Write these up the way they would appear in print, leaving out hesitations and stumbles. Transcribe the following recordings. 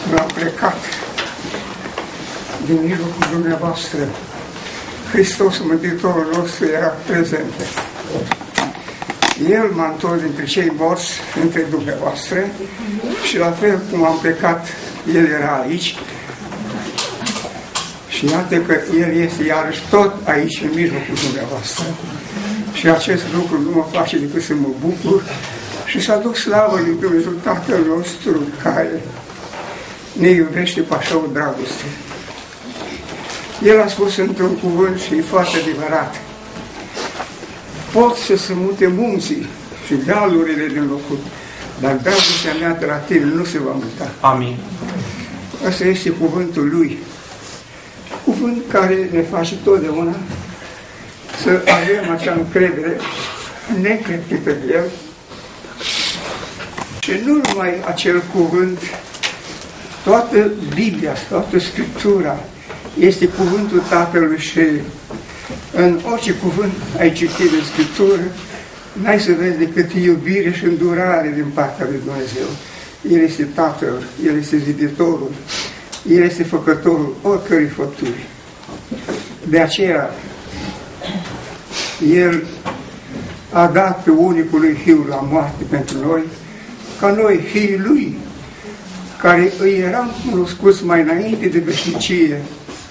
l-a plecat din mijlocul dumneavoastră. Hristos, Mântuitorul nostru, era prezent. El m-a întors dintre cei morți, între dumneavoastră, și la fel cum am plecat, El era aici. Și iată că El este iarăși tot aici, în mijlocul dumneavoastră. Și acest lucru nu mă face decât să mă bucur și să aduc slavă lui Dumnezeu Tatăl nostru, care ne iubește cu așa o dragoste. El a spus într-un cuvânt și e foarte adevărat: pot să se mute munții și dealurile din locul, dar dragostea mea de la tine nu se va muta. Amin. Asta este cuvântul Lui. Cuvânt care ne face totdeauna să avem acea încredere neclintită de El. Și nu numai acel cuvânt, toată Biblia, toată Scriptura este cuvântul Tatălui și în orice cuvânt ai citit în Scriptură, n-ai să vezi decât iubire și îndurare din partea lui Dumnezeu. El este Tatăl, El este ziditorul, El este făcătorul oricărei făpturi. De aceea, El a dat pe unicul lui Fiul la moarte pentru noi, ca noi, fiii Lui, care îi eram cunoscuți mai înainte de veșnicie,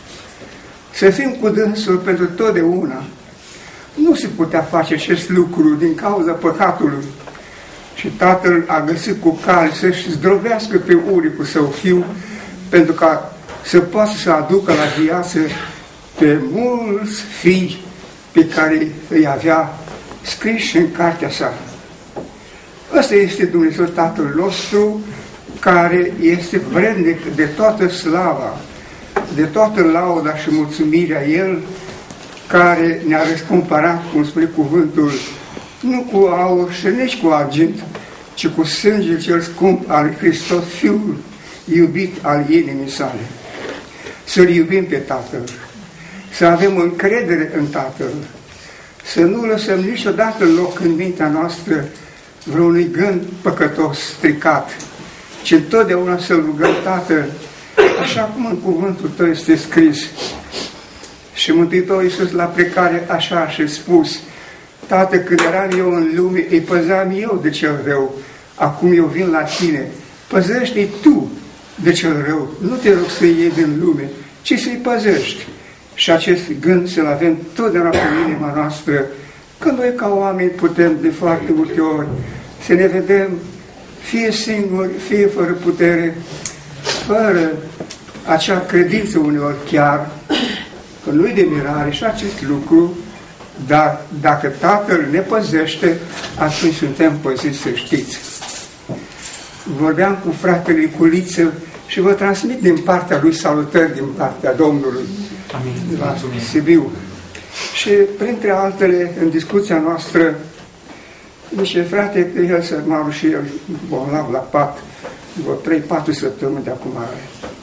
să fim cu dânsul pentru totdeauna. Nu se putea face acest lucru din cauza păcatului. Și Tatăl a găsit cu cale să-și zdrobească pe unicul Său Fiu, pentru ca să poată să aducă la viață pe mulți fii pe care îi avea scriși în cartea sa. Ăsta este Dumnezeu Tatăl nostru, care este vrednic de toată slava, de toată lauda și mulțumirea El, care ne-a răscumpărat, cum spune cuvântul, nu cu aur și nici cu argint, ci cu sângele cel scump al lui Hristos, Fiul iubit al inimii sale. Să-L iubim pe Tatăl, să avem încredere în Tatăl, să nu lăsăm niciodată loc în mintea noastră vreunui gând păcătos, stricat, ci întotdeauna să-L rugăm Tatăl, așa cum în cuvântul Tău este scris. Și Mântuitorul Iisus la plecare așa și spus: Tată, când eram eu în lume, îi păzeam eu de cel rău, acum eu vin la Tine, păzește-i Tu de cel rău, nu te rog să-i iei din lume, ci să-i păzești. Și acest gând să-l avem totdeauna pe inima noastră, că noi ca oameni putem de foarte multe ori să ne vedem fie singuri, fie fără putere, fără acea credință uneori chiar, că nu-i de mirare și acest lucru, dar dacă Tatăl ne păzește, atunci suntem păziți, să știți. Vorbeam cu fratele Culiță și vă transmit din partea lui salutări din partea Domnului. Amin. La Sibiu. Și printre altele, în discuția noastră, zice: frate, că el să mă și el bolnav la pat, vreo 3-4 săptămâni de acum are.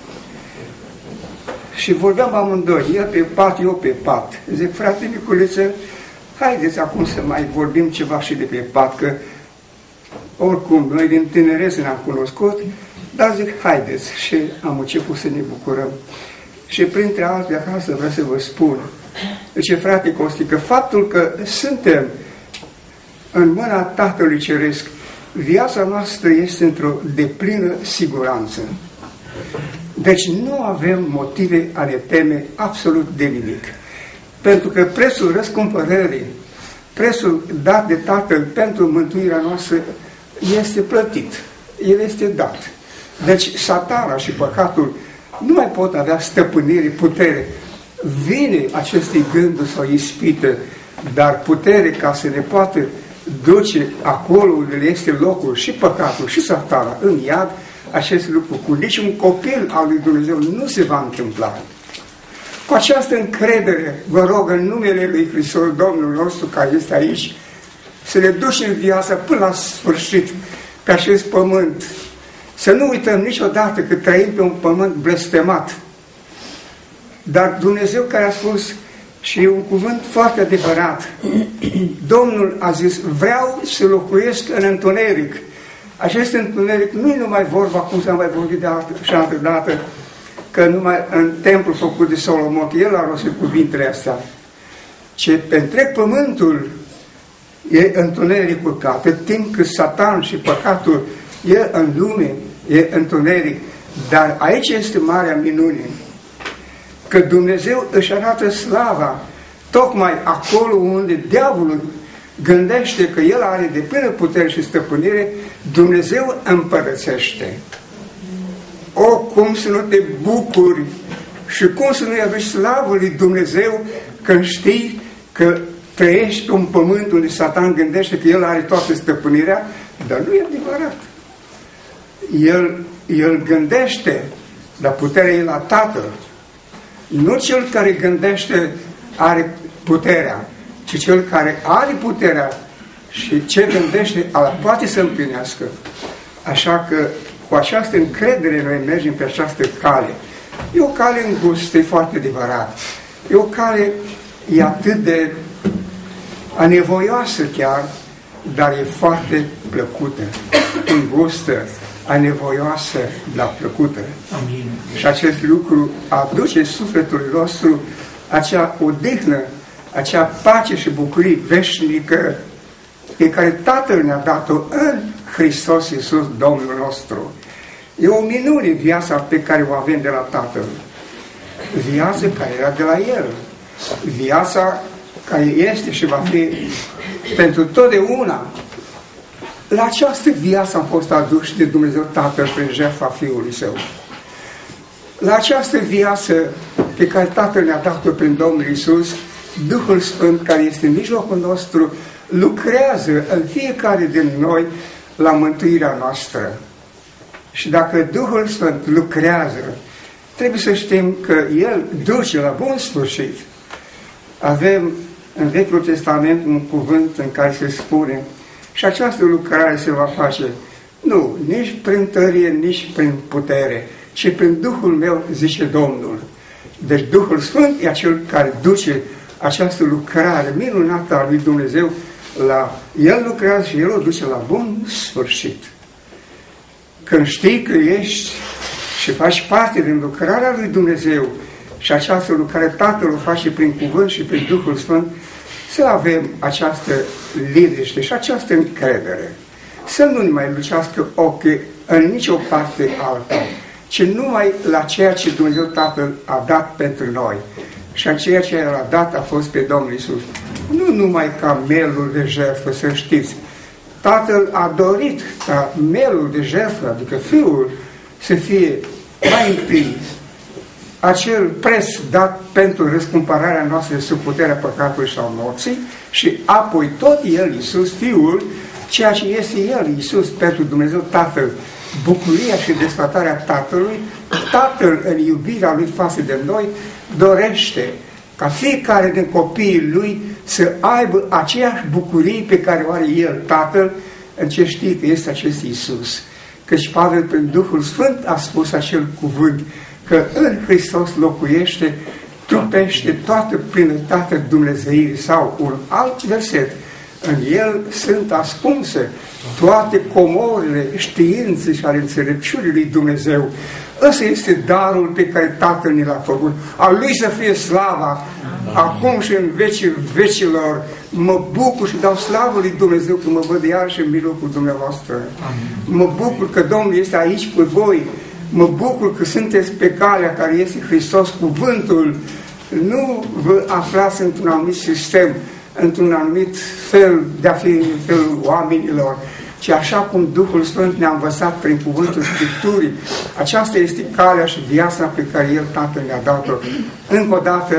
Și vorbeam amândoi, el pe pat, eu pe pat. Zic: frate Niculiță, haideți acum să mai vorbim ceva și de pe pat, că oricum noi din tinerețe ne-am cunoscut, dar zic, haideți. Și am început să ne bucurăm. Și printre altele, acasă vreau să vă spun, zice: frate Costi, că faptul că suntem în mâna Tatălui Ceresc, viața noastră este într-o deplină siguranță. Deci nu avem motive ale teme absolut de nimic. Pentru că prețul răscumpărării, prețul dat de Tatăl pentru mântuirea noastră este plătit. El este dat. Deci Satana și păcatul nu mai pot avea stăpânire, putere. Vine acestui gânduri sau ispită, dar putere ca să ne poată duce acolo unde este locul și păcatul și Satana în iad, acest lucru cu niciun copil al lui Dumnezeu nu se va întâmpla. Cu această încredere, vă rog în numele lui Hristos, Domnul nostru, care este aici, să ne ducem viața până la sfârșit pe acest pământ. Să nu uităm niciodată că trăim pe un pământ blestemat. Dar Dumnezeu care a spus, și e un cuvânt foarte adevărat, Domnul a zis: vreau să locuiesc în întuneric, Acest întuneric nu e numai vorba, cum s-a mai vorbit de altă dată, că numai în templul făcut de Solomon, că el a rostit cuvintele astea, ci pe întreg pământul e întunericul, că atât timp cât Satan și păcatul e în lume, e întuneric. Dar aici este marea minune, că Dumnezeu își arată slava tocmai acolo unde diavolul gândește că el are deplină putere și stăpânire, Dumnezeu împărățește. O, cum să nu te bucuri și cum să nu-i aduci slavă lui Dumnezeu când știi că trăiești pe un pământ unde Satan gândește că el are toată stăpânirea, dar nu e adevărat. El gândește, dar puterea e la Tatăl. Nu cel care gândește are puterea, ci cel care are puterea și ce gândește poate să împlinească. Așa că cu această încredere noi mergem pe această cale. E o cale îngustă, e foarte adevărat. E o cale atât de anevoioasă chiar, dar e foarte plăcută. Îngustă, anevoioasă, dar plăcută. Amin. Și acest lucru aduce sufletului nostru acea odihnă, acea pace și bucurie veșnică pe care Tatăl ne-a dat-o în Hristos Iisus, Domnul nostru. E o minune viața pe care o avem de la Tatăl. Viața care era de la El. Viața care este și va fi pentru totdeauna. La această viață am fost aduși de Dumnezeu Tatăl prin jertfa Fiului Său. La această viață pe care Tatăl ne-a dat-o prin Domnul Iisus, Duhul Sfânt care este în mijlocul nostru lucrează în fiecare din noi la mântuirea noastră. Și dacă Duhul Sfânt lucrează, trebuie să știm că El duce la bun sfârșit. Avem în Vechiul Testament un cuvânt în care se spune și această lucrare se va face nu, nici prin tărie, nici prin putere, ci prin Duhul meu, zice Domnul. Deci Duhul Sfânt e acel care duce această lucrare minunată a lui Dumnezeu El lucrează și El o duce la bun sfârșit. Când știi că ești și faci parte din lucrarea lui Dumnezeu și această lucrare Tatăl o face prin cuvânt și prin Duhul Sfânt, să avem această liniște și această încredere. Să nu ne mai lucească ochii în nicio parte alta, ci numai la ceea ce Dumnezeu Tatăl a dat pentru noi. Și ceea ce El a dat a fost pe Domnul Iisus. Nu numai ca melul de jertfă, să știți. Tatăl a dorit ca melul de jertfă, adică Fiul, să fie mai întâi acel preț dat pentru răscumpărarea noastră sub puterea păcatului și a morții și apoi tot El, Iisus, Fiul, ceea ce este El, Iisus, pentru Dumnezeu Tatăl, bucuria și desfătarea Tatălui, Tatăl în iubirea Lui față de noi dorește ca fiecare din copiii Lui să aibă aceeași bucurie pe care o are El, Tatăl, în ce știe că este acest Iisus. Căci Pavel, prin Duhul Sfânt, a spus acel cuvânt, că în Hristos locuiește, trupește toată plinătatea Dumnezeirii, sau un alt verset, în El sunt ascunse toate comorile științei și ale înțelepciunii lui Dumnezeu. Ăsta este darul pe care Tatăl ne l-a făcut. A Lui să fie slava, acum și în vecii vecilor. Mă bucur și dau slavă lui Dumnezeu că mă văd iarăși în mijlocul dumneavoastră. Mă bucur că Domnul este aici cu voi. Mă bucur că sunteți pe calea care este Hristos, cuvântul. Nu vă aflați într-un anumit sistem, într-un anumit fel de a fi în felul oamenilor, ci așa cum Duhul Sfânt ne-a învățat prin cuvântul Scripturii. Aceasta este calea și viața pe care El, Tatăl, ne-a dat-o. Încă o dată,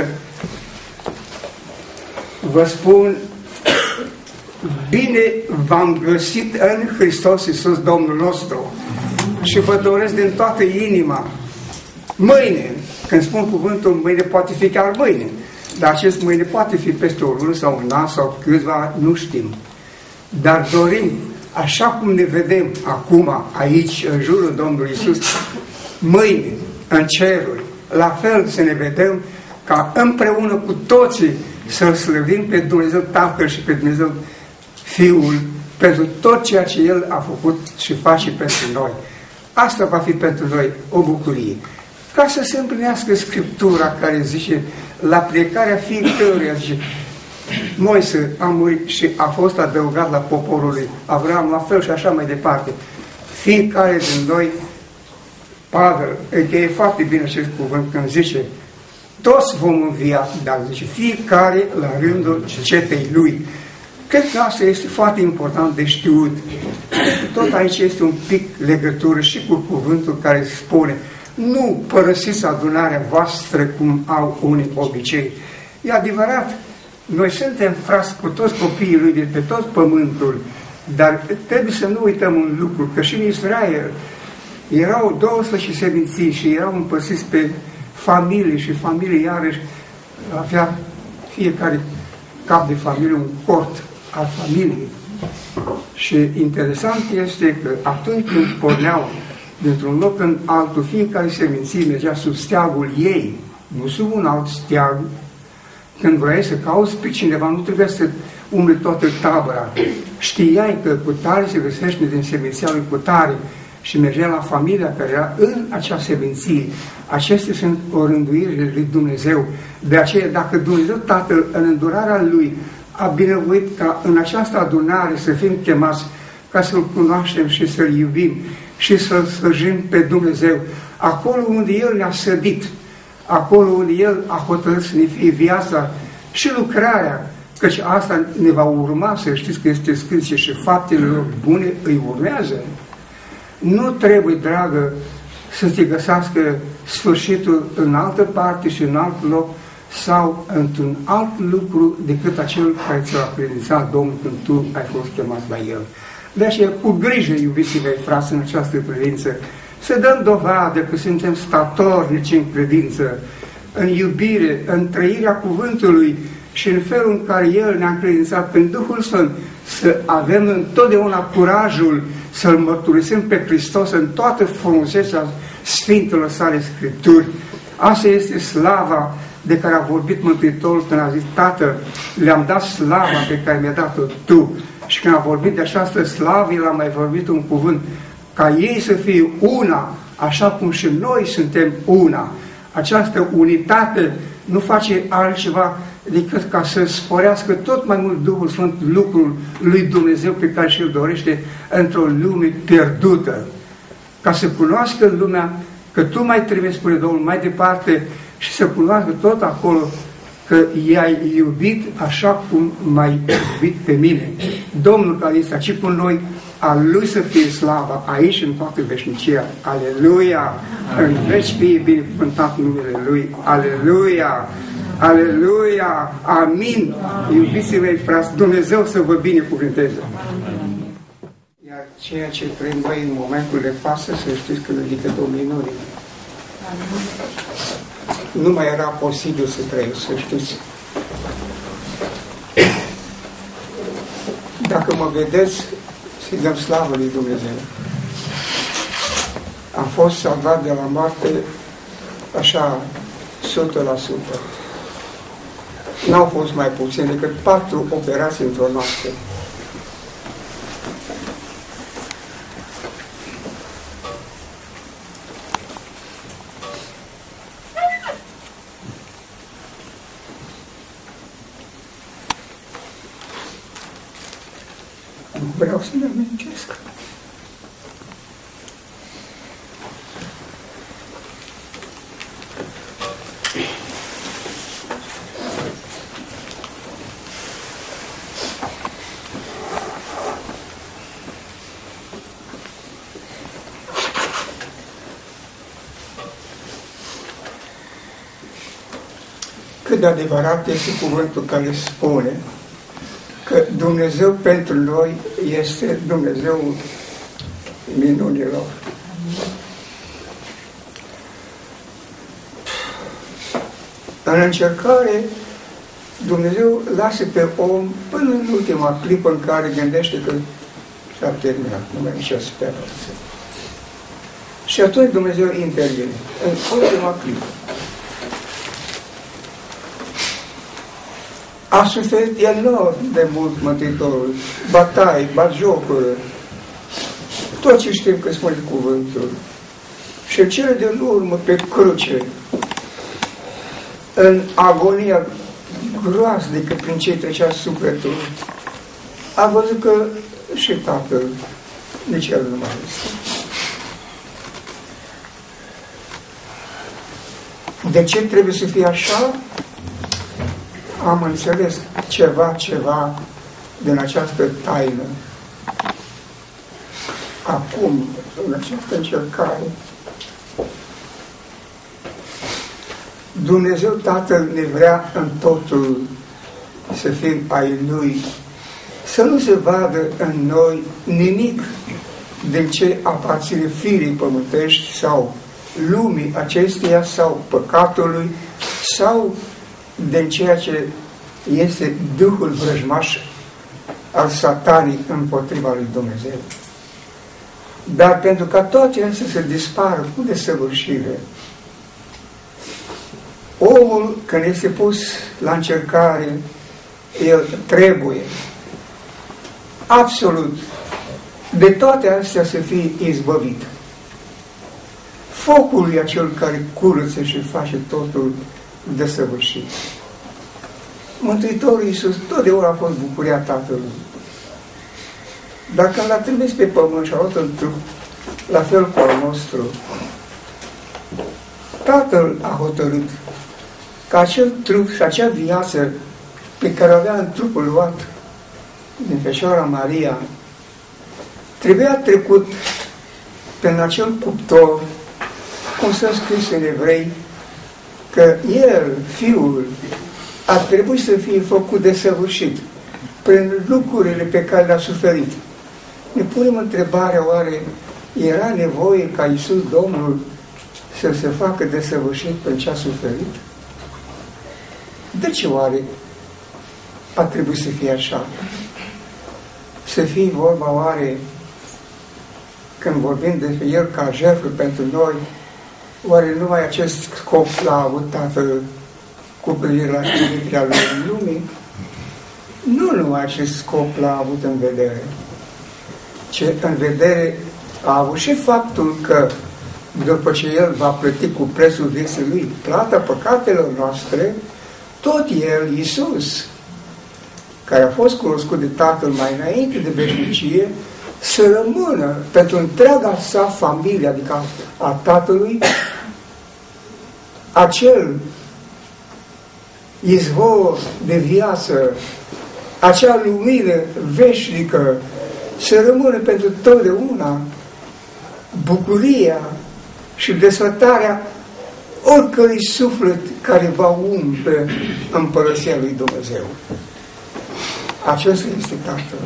vă spun, bine v-am găsit în Hristos Iisus, Domnul nostru. Și vă doresc din toată inima, mâine, când spun cuvântul mâine, poate fi chiar mâine, dar acest mâine poate fi peste o lună sau un an sau câțiva, nu știm. Dar dorim, așa cum ne vedem acum, aici, în jurul Domnului Iisus, mâine, în ceruri, la fel să ne vedem, ca împreună cu toții să-L slăvim pe Dumnezeu Tatăl și pe Dumnezeu Fiul pentru tot ceea ce El a făcut și face pentru noi. Asta va fi pentru noi o bucurie. Ca să se împlinească Scriptura care zice, la plecarea fiecăruia, zice, Moise a murit și a fost adăugat la poporul lui Avram, la fel și așa mai departe. Fiecare din noi, Pavel, e foarte bine acest cuvânt când zice, toți vom învia, dar zice, fiecare la rândul cetei lui. Cred că asta este foarte important de știut. Tot aici este un pic legătură și cu cuvântul care spune, nu părăsiți adunarea voastră cum au unii obicei. E adevărat, noi suntem frați cu toți copiii lui de pe tot pământul, dar trebuie să nu uităm un lucru, că și în Israel erau 12 seminții și erau împărțiți pe familie și familie iarăși avea fiecare cap de familie un cort al familiei. Și interesant este că atunci când porneau dintr-un loc în altul, fiecare seminție mergea sub steagul ei, nu sub un alt steag. Când vrei să cauți pe cineva, nu trebuie să umble toată tabăra. Știai că cutare se găsește din seminția lui cutare și mergea la familia care era în acea seminție. Acestea sunt o rânduire lui Dumnezeu. De aceea, dacă Dumnezeu Tatăl, în îndurarea Lui, a binevoit ca în această adunare să fim chemați ca să-L cunoaștem și să-L iubim și să-L slăjim pe Dumnezeu, acolo unde El ne-a sădit, acolo unde El a hotărât să ne fie viața și lucrarea, căci asta ne va urma, să știți că este scris și faptele lor bune îi urmează. Nu trebuie, dragă, să te găsească sfârșitul în altă parte și în alt loc sau într-un alt lucru decât acel care ți-l-a credințat Domnul când tu ai fost chemat la El. De aceea, cu grijă, iubiții mei frați, în această privință, să dăm dovadă că suntem statornici în credință, în iubire, în trăirea cuvântului și în felul în care El ne-a credințat prin Duhul Sfânt, să avem întotdeauna curajul să-L mărturisim pe Hristos în toată frumusețea Sfintelor Sale Scripturi. Asta este slava de care a vorbit Mântuitorul când a zis, Tată, le-am dat slava pe care mi-a dat-o Tu. Și când a vorbit de această slavă, El a mai vorbit un cuvânt, ca ei să fie una, așa cum și noi suntem una. Această unitate nu face altceva decât ca să sporească tot mai mult Duhul Sfânt lucrul lui Dumnezeu pe care și-l dorește într-o lume pierdută. Ca să cunoască lumea că Tu mai trebuie, spune Domnul, mai departe și să cunoască tot acolo că i-ai iubit așa cum m-ai iubit pe mine. Domnul care este aici cu noi, a Lui să fie slava aici în toată veșnicia. Aleluia! În veci fie binecuvântat numele Lui. Aleluia! Aleluia! Amin! Iubiții mei frați, Dumnezeu să vă binecuvânteze! Iar ceea ce trăim noi în momentul de față, să știți că ridică Domnului. Nu mai era posibil să trăiesc, să știți. Dacă mă vedeți, să-i dăm slavă lui Dumnezeu. Am fost salvat de la moarte așa 100%. N-au fost mai puțin decât 4 operații într-o noapte. Vreau să le amintesc. Cât de adevărat este cuvântul care spune că Dumnezeu pentru noi este Dumnezeul minunilor. În încercare, Dumnezeu lasă pe om până în ultima clipă în care gândește că s-a terminat, nu mai nicio speranță. Și atunci Dumnezeu intervine, în ultima clipă. A suferit enorm de mult Mântuitorul, bătaie, batjocură, tot ce știm că spune cuvântul. Și cele de urmă pe cruce, în agonia groaznică prin ce trecea sufletul, a văzut că și Tatăl nici el nu mai este. De ce trebuie să fie așa? Am înțeles ceva din această taină. Acum, în această încercare, Dumnezeu Tatăl ne vrea în totul să fim ai Lui, să nu se vadă în noi nimic din ce aparține firii pământești sau lumii acesteia sau păcatului sau din ceea ce este Duhul vrăjmaș al Satanii împotriva lui Dumnezeu. Dar pentru ca toate astea să dispară cu desăvârșire, omul, când este pus la încercare, el trebuie absolut de toate astea să fie izbăvit. Focul e acel care curăță și face totul desăvârșit. Mântuitorul Iisus totdeauna a fost bucuria Tatălui. Dar când l-a trimis pe pământ și a luat în trup, la fel cu al nostru, Tatăl a hotărât ca acel trup și acea viață pe care o avea în trupul luat din Fecioara Maria, trebuia trecut prin acel cuptor, cum s-a scris în Evrei, că El, Fiul, ar trebui să fie făcut desăvârșit prin lucrurile pe care le-a suferit. Ne punem întrebarea, oare era nevoie ca Iisus Domnul să se facă desăvârșit prin ce a suferit? De ce oare a trebuit să fie așa? Să fie vorba oare, când vorbim despre El ca jertfă pentru noi, oare numai acest scop l-a avut Tatăl cu privire la trimiterea Lui în lume? Nu numai acest scop l-a avut în vedere, ci în vedere a avut și faptul că după ce El va plăti cu prețul vieții Lui plata păcatelor noastre, tot El, Iisus, care a fost cunoscut de Tatăl mai înainte de veșnicie, să rămână pentru întreaga sa familie, adică a Tatălui, acel izvor de viață, acea lumină veșnică, să rămână pentru totdeauna bucuria și desfătarea oricărui suflet care va umple împărăția lui Dumnezeu. Acesta este Tatăl.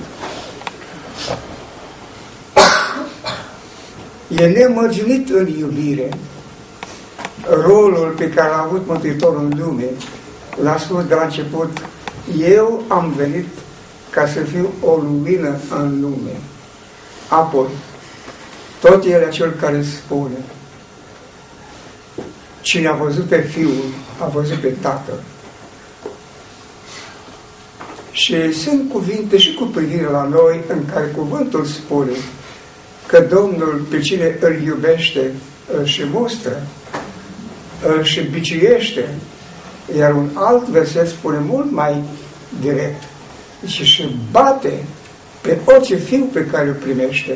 E nemărginit în iubire rolul pe care l-a avut Mântuitorul în lume. L-a spus de la început: eu am venit ca să fiu o lumină în lume. Apoi, tot El e cel care spune: cine a văzut pe Fiul, a văzut pe Tatăl. Și sunt cuvinte și cu privire la noi în care cuvântul spune că Domnul pe cine îl iubește, îl și mustră, îl și biciuiește. Iar un alt verset spune mult mai direct: și se bate pe orice fiu pe care îl primește.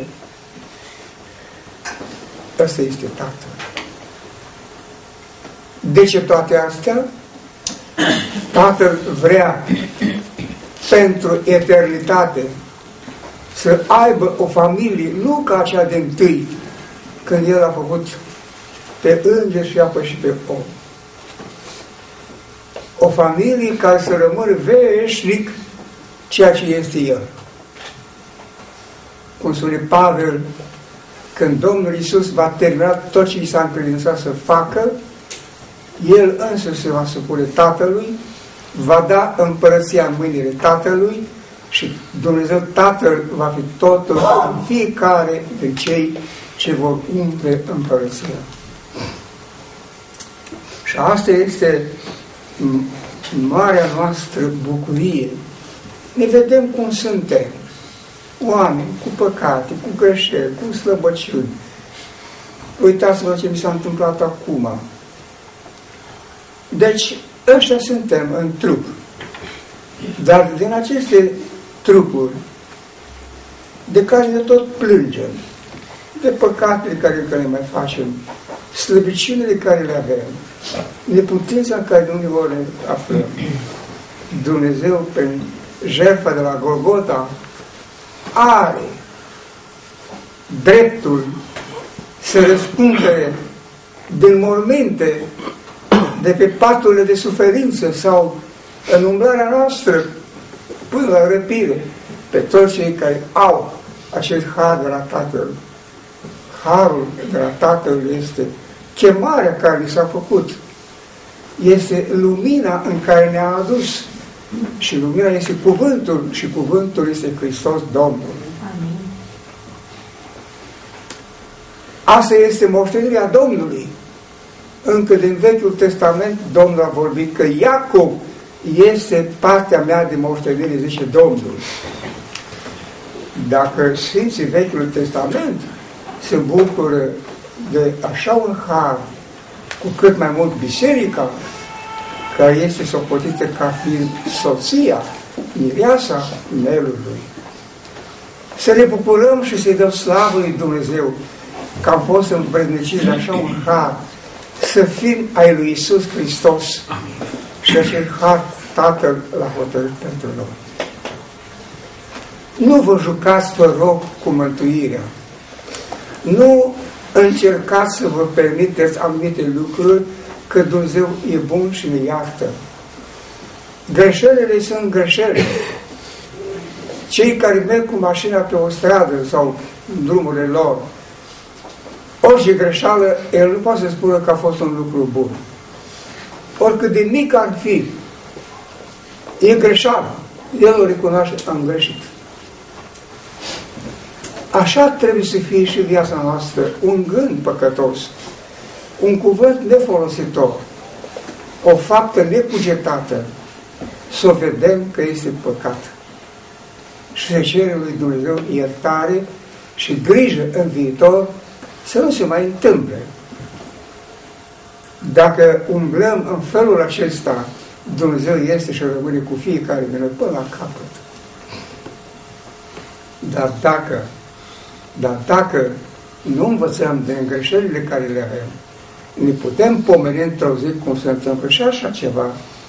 Ăsta este Tatăl. De ce toate astea? Tatăl vrea pentru eternitate să aibă o familie, nu ca cea dintâi, când El a făcut pe înger și apă și pe om. O familie care să rămână veșnic ceea ce este El. Cum spune Pavel, când Domnul Iisus va termina tot ce i s-a încredințat să facă, El însă se va supune Tatălui, va da împărăția în mâinile Tatălui și Dumnezeu Tatăl va fi totul în fiecare din cei ce vor umple împărăția. Și asta este marea noastră bucurie, ne vedem cum suntem, oameni cu păcate, cu greșeli, cu slăbăciuni. Uitați-vă ce mi s-a întâmplat acum. Deci, ăștia suntem în trup. Dar din aceste trupuri, de care ne tot plângem, de păcatele care încă ne mai facem, slăbiciunile care le avem, neputința în care uneori ne aflăm, Dumnezeu, prin jertfa de la Golgota, are dreptul să răscumpere din morminte, de pe paturile de suferință sau în umblarea noastră până la răpire, pe toți cei care au acest har de la Tatăl. Harul de la Tatăl este chemarea care li s-a făcut. Este lumina în care ne-a adus. Și lumina este cuvântul și cuvântul este Hristos Domnul. Amin. Asta este moștenirea Domnului. Încă din Vechiul Testament Domnul a vorbit că Iacob este partea mea de moștenire, zice Domnul. Dacă Sfinții Vechiul Testament se bucură de așa un har, cu cât mai mult biserica, care este socotită ca fiind soția, mireasa Nelului. Să ne bucurăm și să-i dăm slavă lui Dumnezeu că am fost învredniciți de așa un har, să fim ai lui Iisus Hristos. Amin. Și acel har Tatăl l-a hotărât pentru noi. Nu vă jucați, vă rog, cu mântuirea. Nu încercați să vă permiteți anumite lucruri, că Dumnezeu e bun și ne iartă. Greșelile sunt greșeli. Cei care merg cu mașina pe o stradă sau în drumurile lor, orice greșeală, el nu poate să spună că a fost un lucru bun. Oricât de mic ar fi, e greșeală. El o recunoaște, am greșit. Așa trebuie să fie și viața noastră, un gând păcătos, un cuvânt nefolositor, o faptă necugetată, să o vedem că este păcat. Și să cerem lui Dumnezeu iertare și grijă în viitor să nu se mai întâmple. Dacă umblăm în felul acesta, Dumnezeu este și rămâne cu fiecare din noi până la capăt. Dar dacă nu învățăm din greșelile care le avem, ne putem pomeni într-o zi cum se întâmplă și așa ceva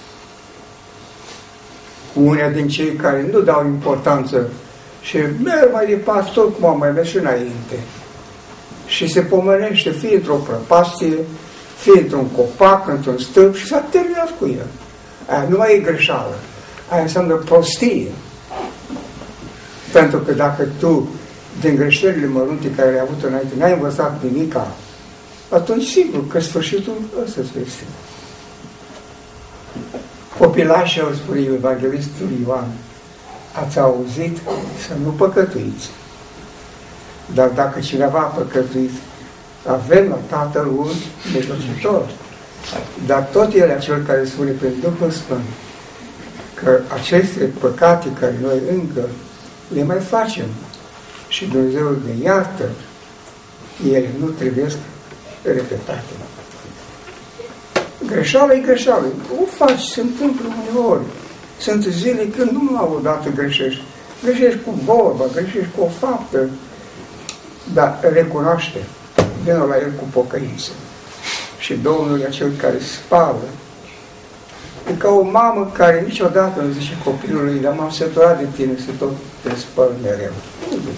cu unii din cei care nu dau importanță și merg mai departe tot cum am mai mers și înainte. Și se pomenește fie într-o prăpastie, fie într-un copac, într-un stâlp și s-a terminat cu el. Aia nu mai e greșeală. Aia înseamnă prostie. Pentru că dacă tu, din greșelile mărunte care le-ai avut înainte, n-ai învățat nimica, atunci sigur că sfârșitul ăsta este. Copilașii au spune Evanghelistul Ioan, ați auzit să nu păcătuiți. Dar dacă cineva a păcătuit, avem la Tatăl un mijlocitor. Dar tot el e acel care spune prin Duhul Sfânt că aceste păcate care noi încă le mai facem și Dumnezeu ne iartă, ele nu trebuie repetate. Greșeală e greșeală. O faci, se întâmplă uneori. Sunt zile când nu numai odată greșești. Greșești cu vorba, greșești cu o faptă, dar recunoaște, vină la el cu pocăință. Și Domnul e acel care spală. E ca o mamă care niciodată nu zice copilului, dar m-am săturat de tine să tot te spăl mereu. Nu zice.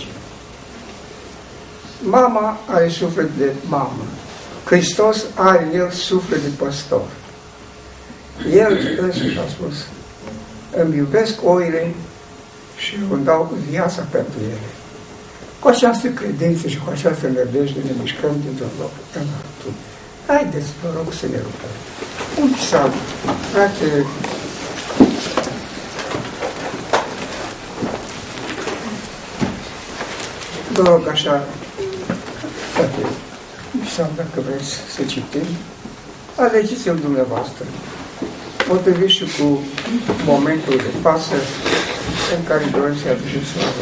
Mama are suflet de mamă. Hristos are în el suflet de păstor. El însuși a spus, îmi iubesc oile și îmi dau viața pentru ele. Cu această credință și cu această nădejde ne mișcăm dintr-un loc în altul. Haideți, vă rog, să ne rugăm. Un psalm, frate, vă rog așa, frate, un psalm, dacă vreți să citim, alegeți-l dumneavoastră. potrivit și cu momentul de față în care doresc să aducem slavă.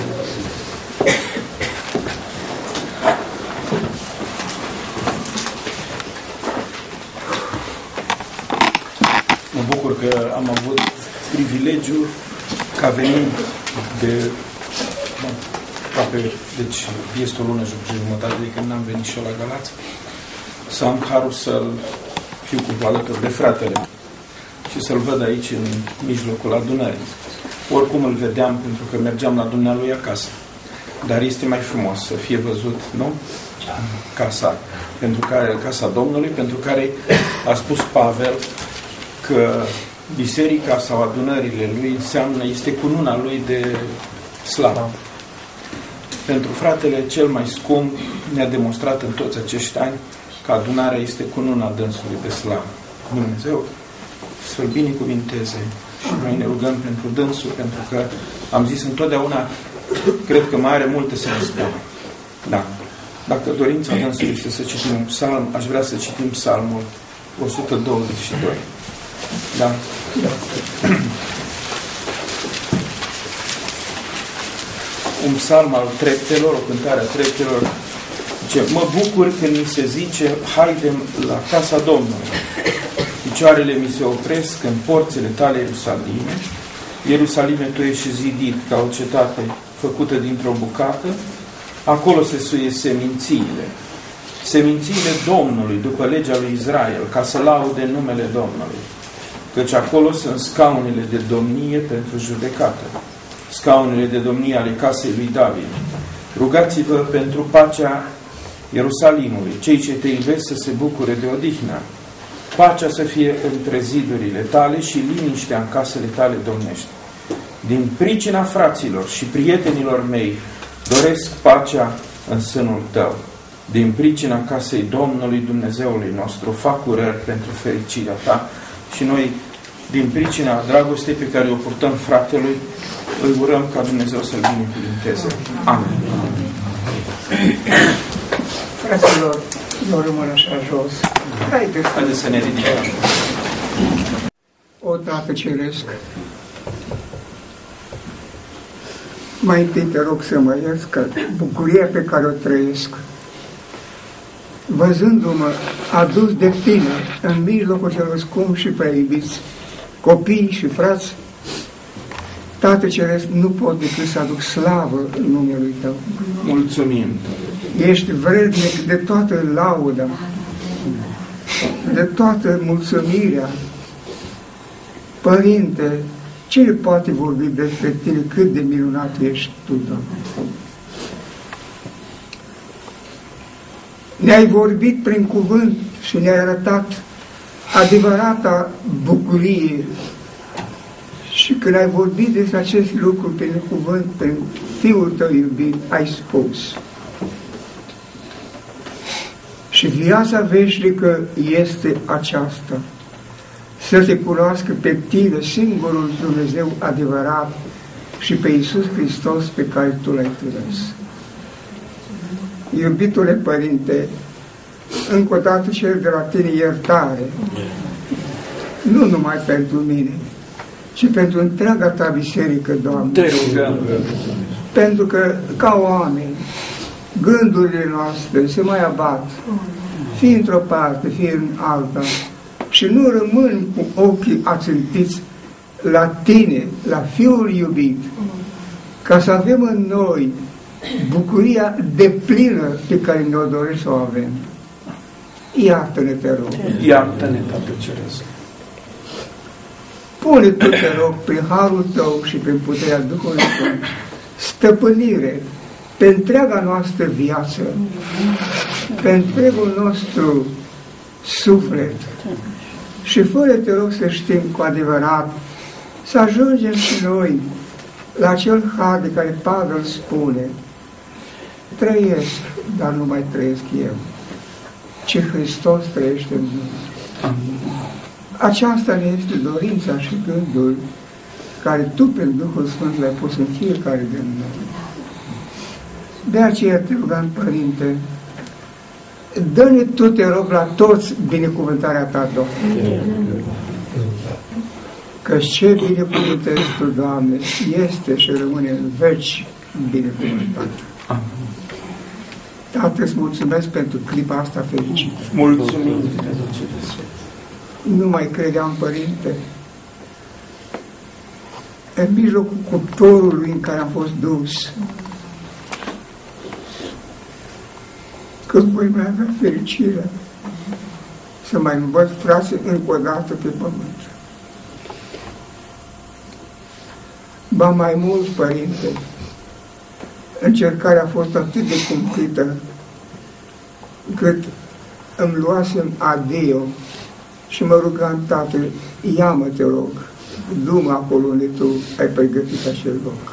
Mă bucur că am avut privilegiul ca venind de aproape, deci este o lună și jumătate de când n-am venit și eu la Galați, să am harul să-l fiu cu alături de fratele și să-l văd aici în mijlocul adunării. Oricum îl vedeam pentru că mergeam la dumnealui acasă, dar este mai frumos să fie văzut, nu? Casa, casa Domnului, pentru care a spus Pavel că biserica sau adunările lui înseamnă, este cununa lui de slavă. Pentru fratele cel mai scump ne-a demonstrat în toți acești ani că adunarea este cununa dânsului de slavă. Dumnezeu să-l binecuvinteze și noi ne rugăm pentru dânsul, pentru că am zis întotdeauna, cred că mai are multe să ne spună. Da. Dacă dorința dânsului este să citim un psalm, aș vrea să citim psalmul 122. Da? Da. Un psalm al treptelor, o cântare a treptelor, zice: mă bucur când mi se zice, haidem la casa Domnului. Picioarele mi se opresc în porțile tale, Ierusalime. Ierusalime, tu ești zidit ca o cetate făcută dintr-o bucată. Acolo se suie semințiile. Semințiile Domnului, după legea lui Israel, ca să laude numele Domnului. Căci acolo sunt scaunele de domnie pentru judecată, scaunele de domnie ale casei lui David. Rugați-vă pentru pacea Ierusalimului, cei ce te iubesc să se bucure de odihnă. Pacea să fie între zidurile tale și liniștea în casele tale domnești. Din pricina fraților și prietenilor mei doresc pacea în sânul tău. Din pricina casei Domnului Dumnezeului nostru fac urări pentru fericirea ta. Și noi, din pricina dragostei pe care o purtăm fratelui, îl urăm ca Dumnezeu să-l binecuvinteze. Amin. Fraților, eu rămân așa jos. Haideți să ne ridicăm. O Tată Ceresc, mai întâi te rog să mă ierți că bucuria pe care o trăiesc, văzându-mă adus de tine în mijlocul celor scumpi și prea iubiți, copii și frați, Tată Ceresc, nu pot decât să aduc slavă în numele Tău. Mulțumim. Ești vrednic de toată lauda, de toată mulțumirea. Părinte, cine poate vorbi despre Tine, cât de minunat ești Tu, Doamne? Ne-ai vorbit prin cuvânt și ne-ai arătat adevărata bucurie. Și când ai vorbit despre acest lucru prin cuvânt, prin Fiul Tău iubit, ai spus: și viața veșnică este aceasta, să te cunoască pe Tine, singurul Dumnezeu adevărat, și pe Iisus Hristos pe care Tu L-ai trimis. Iubitule Părinte, încă o dată cer de la Tine iertare, nu numai pentru mine, ci pentru întreaga Ta biserică, Doamne. Te rugăm. Pentru că, ca oameni, gândurile noastre se mai abat, fie într-o parte, fie în alta, și nu rămân cu ochii ațintiți la Tine, la Fiul iubit, ca să avem în noi bucuria deplină pe care ne-o dorești să o avem. Iartă-ne, te rog. Iartă-ne, Tată Ceresc. Pune Tu, te rog, prin harul Tău și prin puterea Duhului Tău, stăpânire pe întreaga noastră viață, pe întregul nostru suflet. Și fără, te rog, să știm cu adevărat, să ajungem și noi la acel har de care Pavel spune: trăiesc, dar nu mai trăiesc eu, ci Hristos trăiește în mine. Aceasta ne este dorința și gândul care Tu, prin Duhul Sfânt, le-ai pus în fiecare din noi. De aceea te rugăm, Părinte, dă-ne Tu, te rog, la toți binecuvântarea Ta, Domnule. că ce binecuvântări Tu, Doamne, este și rămâne în veci binecuvântat. Tată, îți mulțumesc pentru clipa asta fericită. Mulțumim. Nu mai credeam, Părinte, în mijlocul cuptorului în care am fost dus, că voi mai avea fericirea să mai învăț frase încă o dată pe pământ. Ba mai mult, Părinte, încercarea a fost atât de cumplită cât îmi luasem adio și mă rugam, Tată, ia-mă, te rog, du-mă acolo unde Tu ai pregătit acel loc.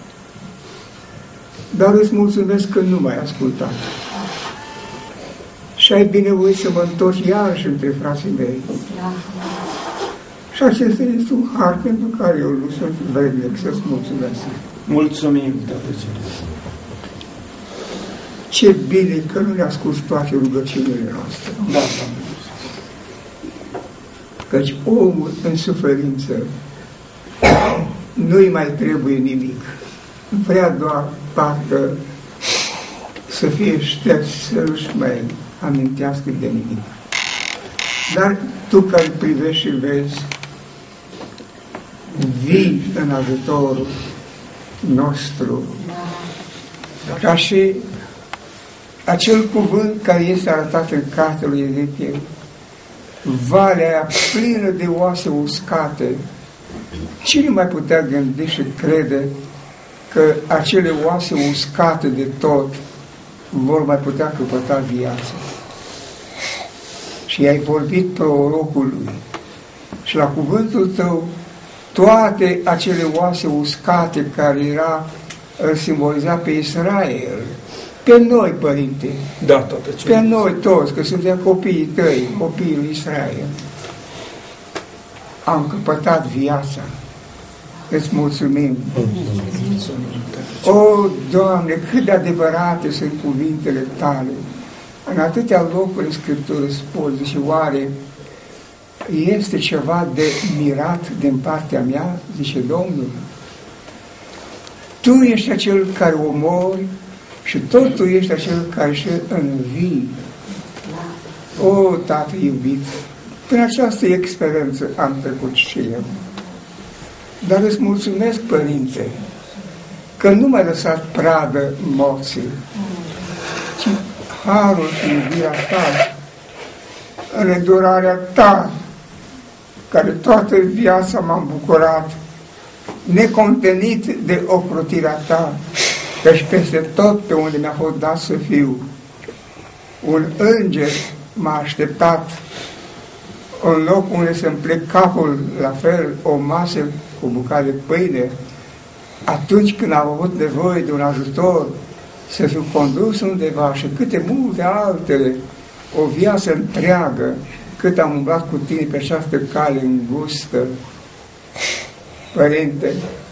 Dar îți mulțumesc că nu m-ai ascultat. Și ai binevoit să mă întorc iarăși între frații mei. Și acesta este un har pentru care eu nu sunt vrednic să-ți mulțumesc. Mulțumim, Tată Ceresc. Ce bine că nu ne-a ascult toate rugăciunile noastre. Da, Căci omul în suferință nu-i mai trebuie nimic. Vrea doar parcă să fie șters, să nu-și mai amintească de nimic. Dar Tu care privești și vezi, vii în ajutorul nostru, ca și acel cuvânt care este arătat în cartea lui Ezechiel, valea plină de oase uscate. Cine mai putea gândi și crede că acele oase uscate de tot vor mai putea căpăta viață? Și ai vorbit prorocului și la cuvântul Tău toate acele oase uscate care îl simboliza pe Israel, pe noi, Părinte, da, Tată Ceresc. pe noi toți, că suntem copiii Tăi, copiii lui Israel, am căpătat viața. Îți mulțumim. O, Doamne, cât de adevărate sunt cuvintele Tale. În atâtea locuri în Scriptură spun, zice, oare este ceva de mirat din partea mea? Zice Domnul. Tu ești acel care omori și tot Tu ești acel care și învii. O, Tată iubit, prin această experiență am trecut și eu. Dar îți mulțumesc, Părinte, că nu m-ai lăsat pradă morții, ci harul și iubirea Ta, în îndurarea Ta, care toată viața m-am bucurat, necontenit de ocrotirea Ta, căci peste tot pe unde mi-a fost dat să fiu, un înger m-a așteptat, un loc unde să-mi plec capul, la fel, o masă cu bucate de pâine, atunci când am avut nevoie de un ajutor, să fiu condus undeva și câte multe altele, o viață întreagă, cât am umblat cu Tine pe această cale îngustă. Părinte,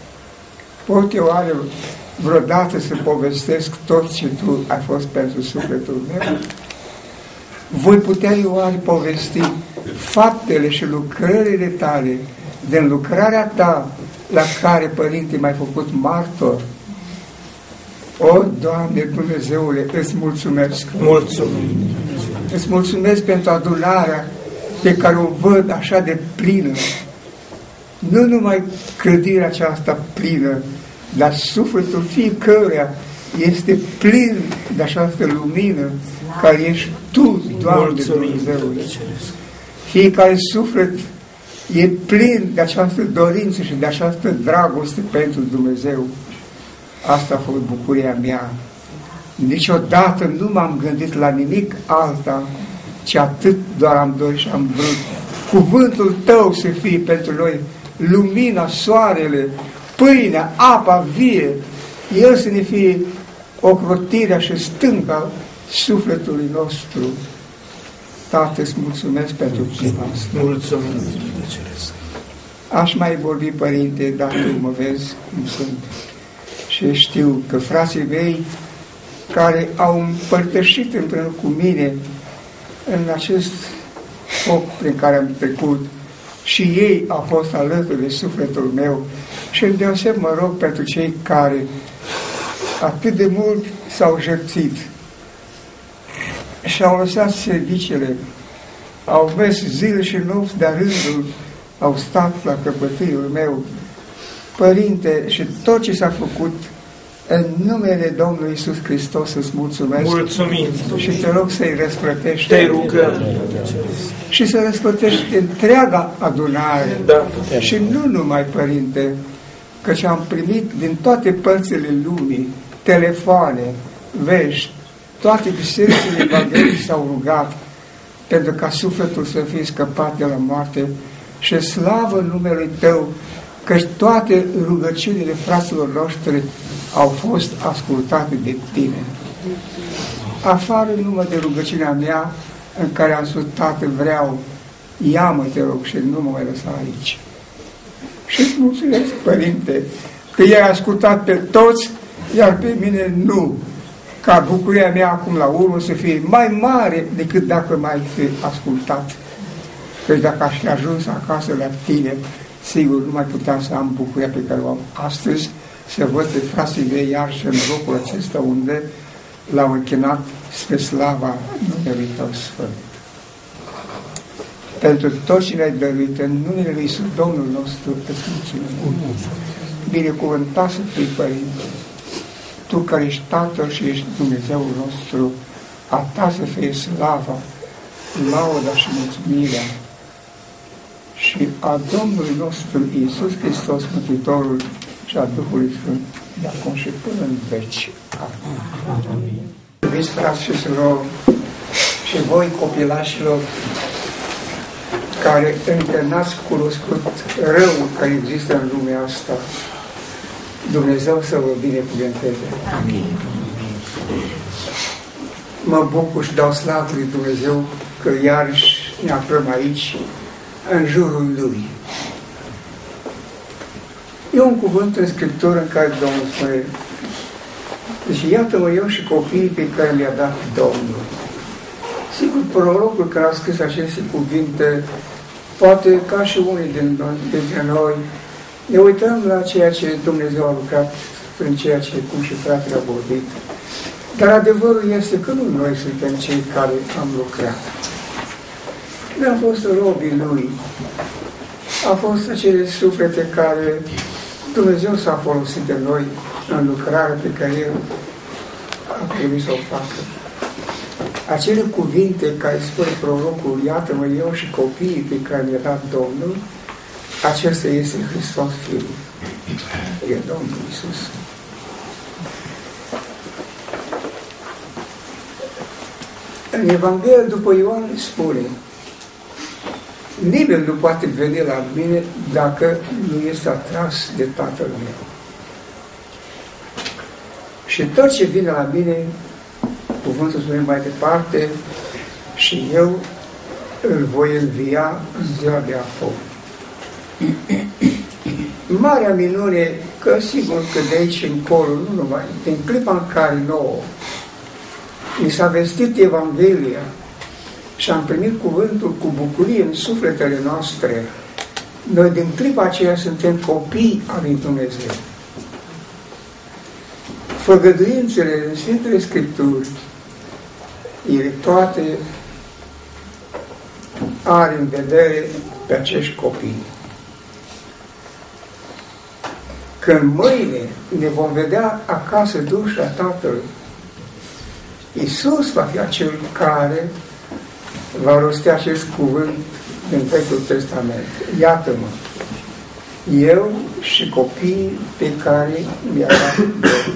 pot eu oare vreodată să povestesc tot ce Tu ai fost pentru sufletul meu? Voi putea eu oare povesti faptele și lucrările Tale, din lucrarea Ta la care, Părinte, m-ai făcut martor? O, Doamne Dumnezeule, îți mulțumesc. Mulțumim. Îți mulțumesc pentru adunarea pe care o văd așa de plină. Nu numai clădirea aceasta plină, dar sufletul fiecăruia este plin de această lumină care ești Tu, Doamne Dumnezeule. Fiecare suflet e plin de această dorință și de această dragoste pentru Dumnezeu. Asta a fost bucuria mea. Niciodată nu m-am gândit la nimic alta, ci atât doar am dorit și am vrut. Cuvântul Tău să fie pentru noi lumina, soarele, pâinea, apa vie, El să ne fie ocrotirea și stânca sufletului nostru. Tată, îți mulțumesc pentru clipa asta. Mulțumim. Aș mai vorbi, Părinte, dar Tu mă vezi cum sunt. Și știu că frații mei care au împărtășit împreună cu mine în acest foc prin care am trecut, și ei au fost alături de sufletul meu și îndeoseb mă rog pentru cei care atât de mult s-au jertfit și au lăsat serviciile, au mers zile și nopți de-a rândul, au stat la căpătâiul meu. Părinte, și tot ce s-a făcut, în numele Domnului Iisus Hristos îți mulțumesc. Mulțumim. Și te rog să-i răsplătești. Te rugăm. Și să răsplătești întreaga adunare. Da. Și nu numai, Părinte, căci am primit din toate părțile lumii telefoane, vești, toate bisericile evanghelice s-au rugat pentru ca sufletul să fie scăpat de la moarte și slavă numelui Tău, căci toate rugăciunile fraților noștri au fost ascultate de Tine. Afară numai de rugăciunea mea în care am spus, Tată, vreau, ia-mă, te rog, și nu mă mai lăsa aici. Și îți mulțumesc, Părinte, că i-ai ascultat pe toți, iar pe mine nu. Ca bucuria mea acum la urmă să fie mai mare decât dacă m-ai fi ascultat. Deci dacă aș fi ajuns acasă la Tine, sigur nu mai puteam să am bucuria pe care o am astăzi, să văd pe frații mei iarăși în locul acesta unde l-au închinat spre slava numelui Tău Sfânt. Pentru tot ce ne-ai dăruit, în numele Lui Iisus, Domnul nostru, îți mulțumim. Binecuvântat să fii, Părinte, Tu care ești Tatăl și ești Dumnezeul nostru, a Ta să fie slava, lauda și mulțumirea și a Domnului nostru Iisus Hristos, Mântuitorul și a Duhului Sfânt, de acum și până în veci. Amin. Iubiți frați și surori, și voi copilașilor care încă n-ați cunoscut răul care există în lumea asta, Dumnezeu să vă binecuvânteze. Amin. Mă bucur și dau slavă lui Dumnezeu că iarăși ne aflăm aici, în jurul Lui. E un cuvânt în Scriptură în care Domnul spune, deci iată-mă eu și copiii pe care mi-a dat Domnul. Sigur, prorocul care a scris aceste cuvinte, poate ca și unii dintre noi, ne uităm la ceea ce Dumnezeu a lucrat prin ceea ce, cum și fratele a vorbit. Dar adevărul este că nu noi suntem cei care am lucrat. Noi am fost robii Lui. A fost acele suflete care Dumnezeu s-a folosit de noi în lucrarea pe care El a trebuit să o facă. Acele cuvinte care spune prorocul, iată-mă eu și copiii pe care mi-a dat Domnul, acesta este Hristos Fiul. E Domnul Iisus. În Evanghelia după Ioan spune, nimeni nu poate veni la mine dacă nu este atras de Tatăl meu. Și tot ce vine la mine, cuvântul spune mai departe, și eu îl voi învia în ziua de apoi. Marea minune, că sigur că de aici încolo, nu numai, din clipa în care nouă mi s-a vestit Evanghelia și am primit cuvântul cu bucurie în sufletele noastre, noi din clipa aceea suntem copii al lui Dumnezeu. Făgăduințele în Sfintele Scripturi, ele toate are în vedere pe acești copii. Când mâine ne vom vedea acasă duși la Tatăl, Iisus va fi acel care va rosti acest cuvânt din Vechiul Testament. Iată-mă, eu și copiii pe care mi-a dat Domnul.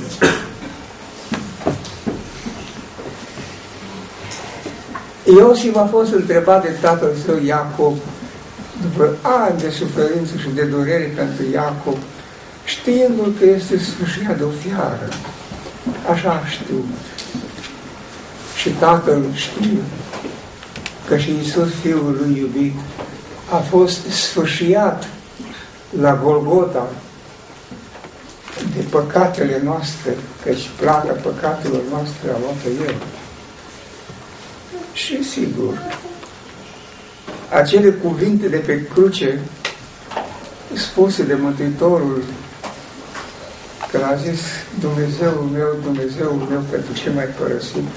Iosif a fost întrebat de tatăl său Iacob, după ani de suferință și de durere pentru Iacob, știindu-l că este sfârșirea de o fiară. Așa a știut. Și tatăl știe că și Iisus, Fiul lui iubit, a fost sfârșiat la Golgota de păcatele noastre, căci plata păcatelor noastre a luat-o El. Și sigur, acele cuvinte de pe cruce spuse de Mântuitorul, că a zis: Dumnezeul meu, pentru ce m-ai părăsit?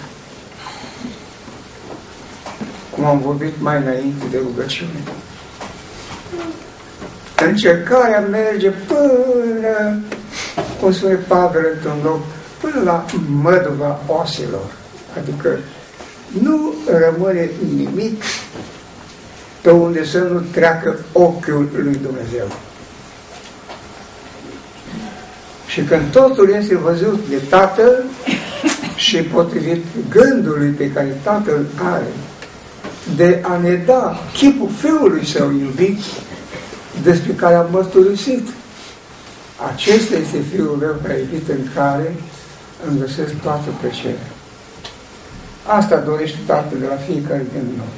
Cum am vorbit mai înainte de rugăciune. Încercarea merge până, cum spune Pavel într-un loc, până la măduva oaselor. Adică nu rămâne nimic pe unde să nu treacă ochiul lui Dumnezeu. Și când totul este văzut de Tatăl și potrivit gândului pe care Tatăl are de a ne da chipul Fiului Său iubit, despre care am mărturisit: acesta este Fiul meu prea iubit, în care îmi găsesc toată plăcerea. Asta dorește Tatăl de la fiecare din noi.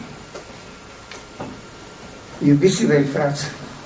Iubiți-vă, frați!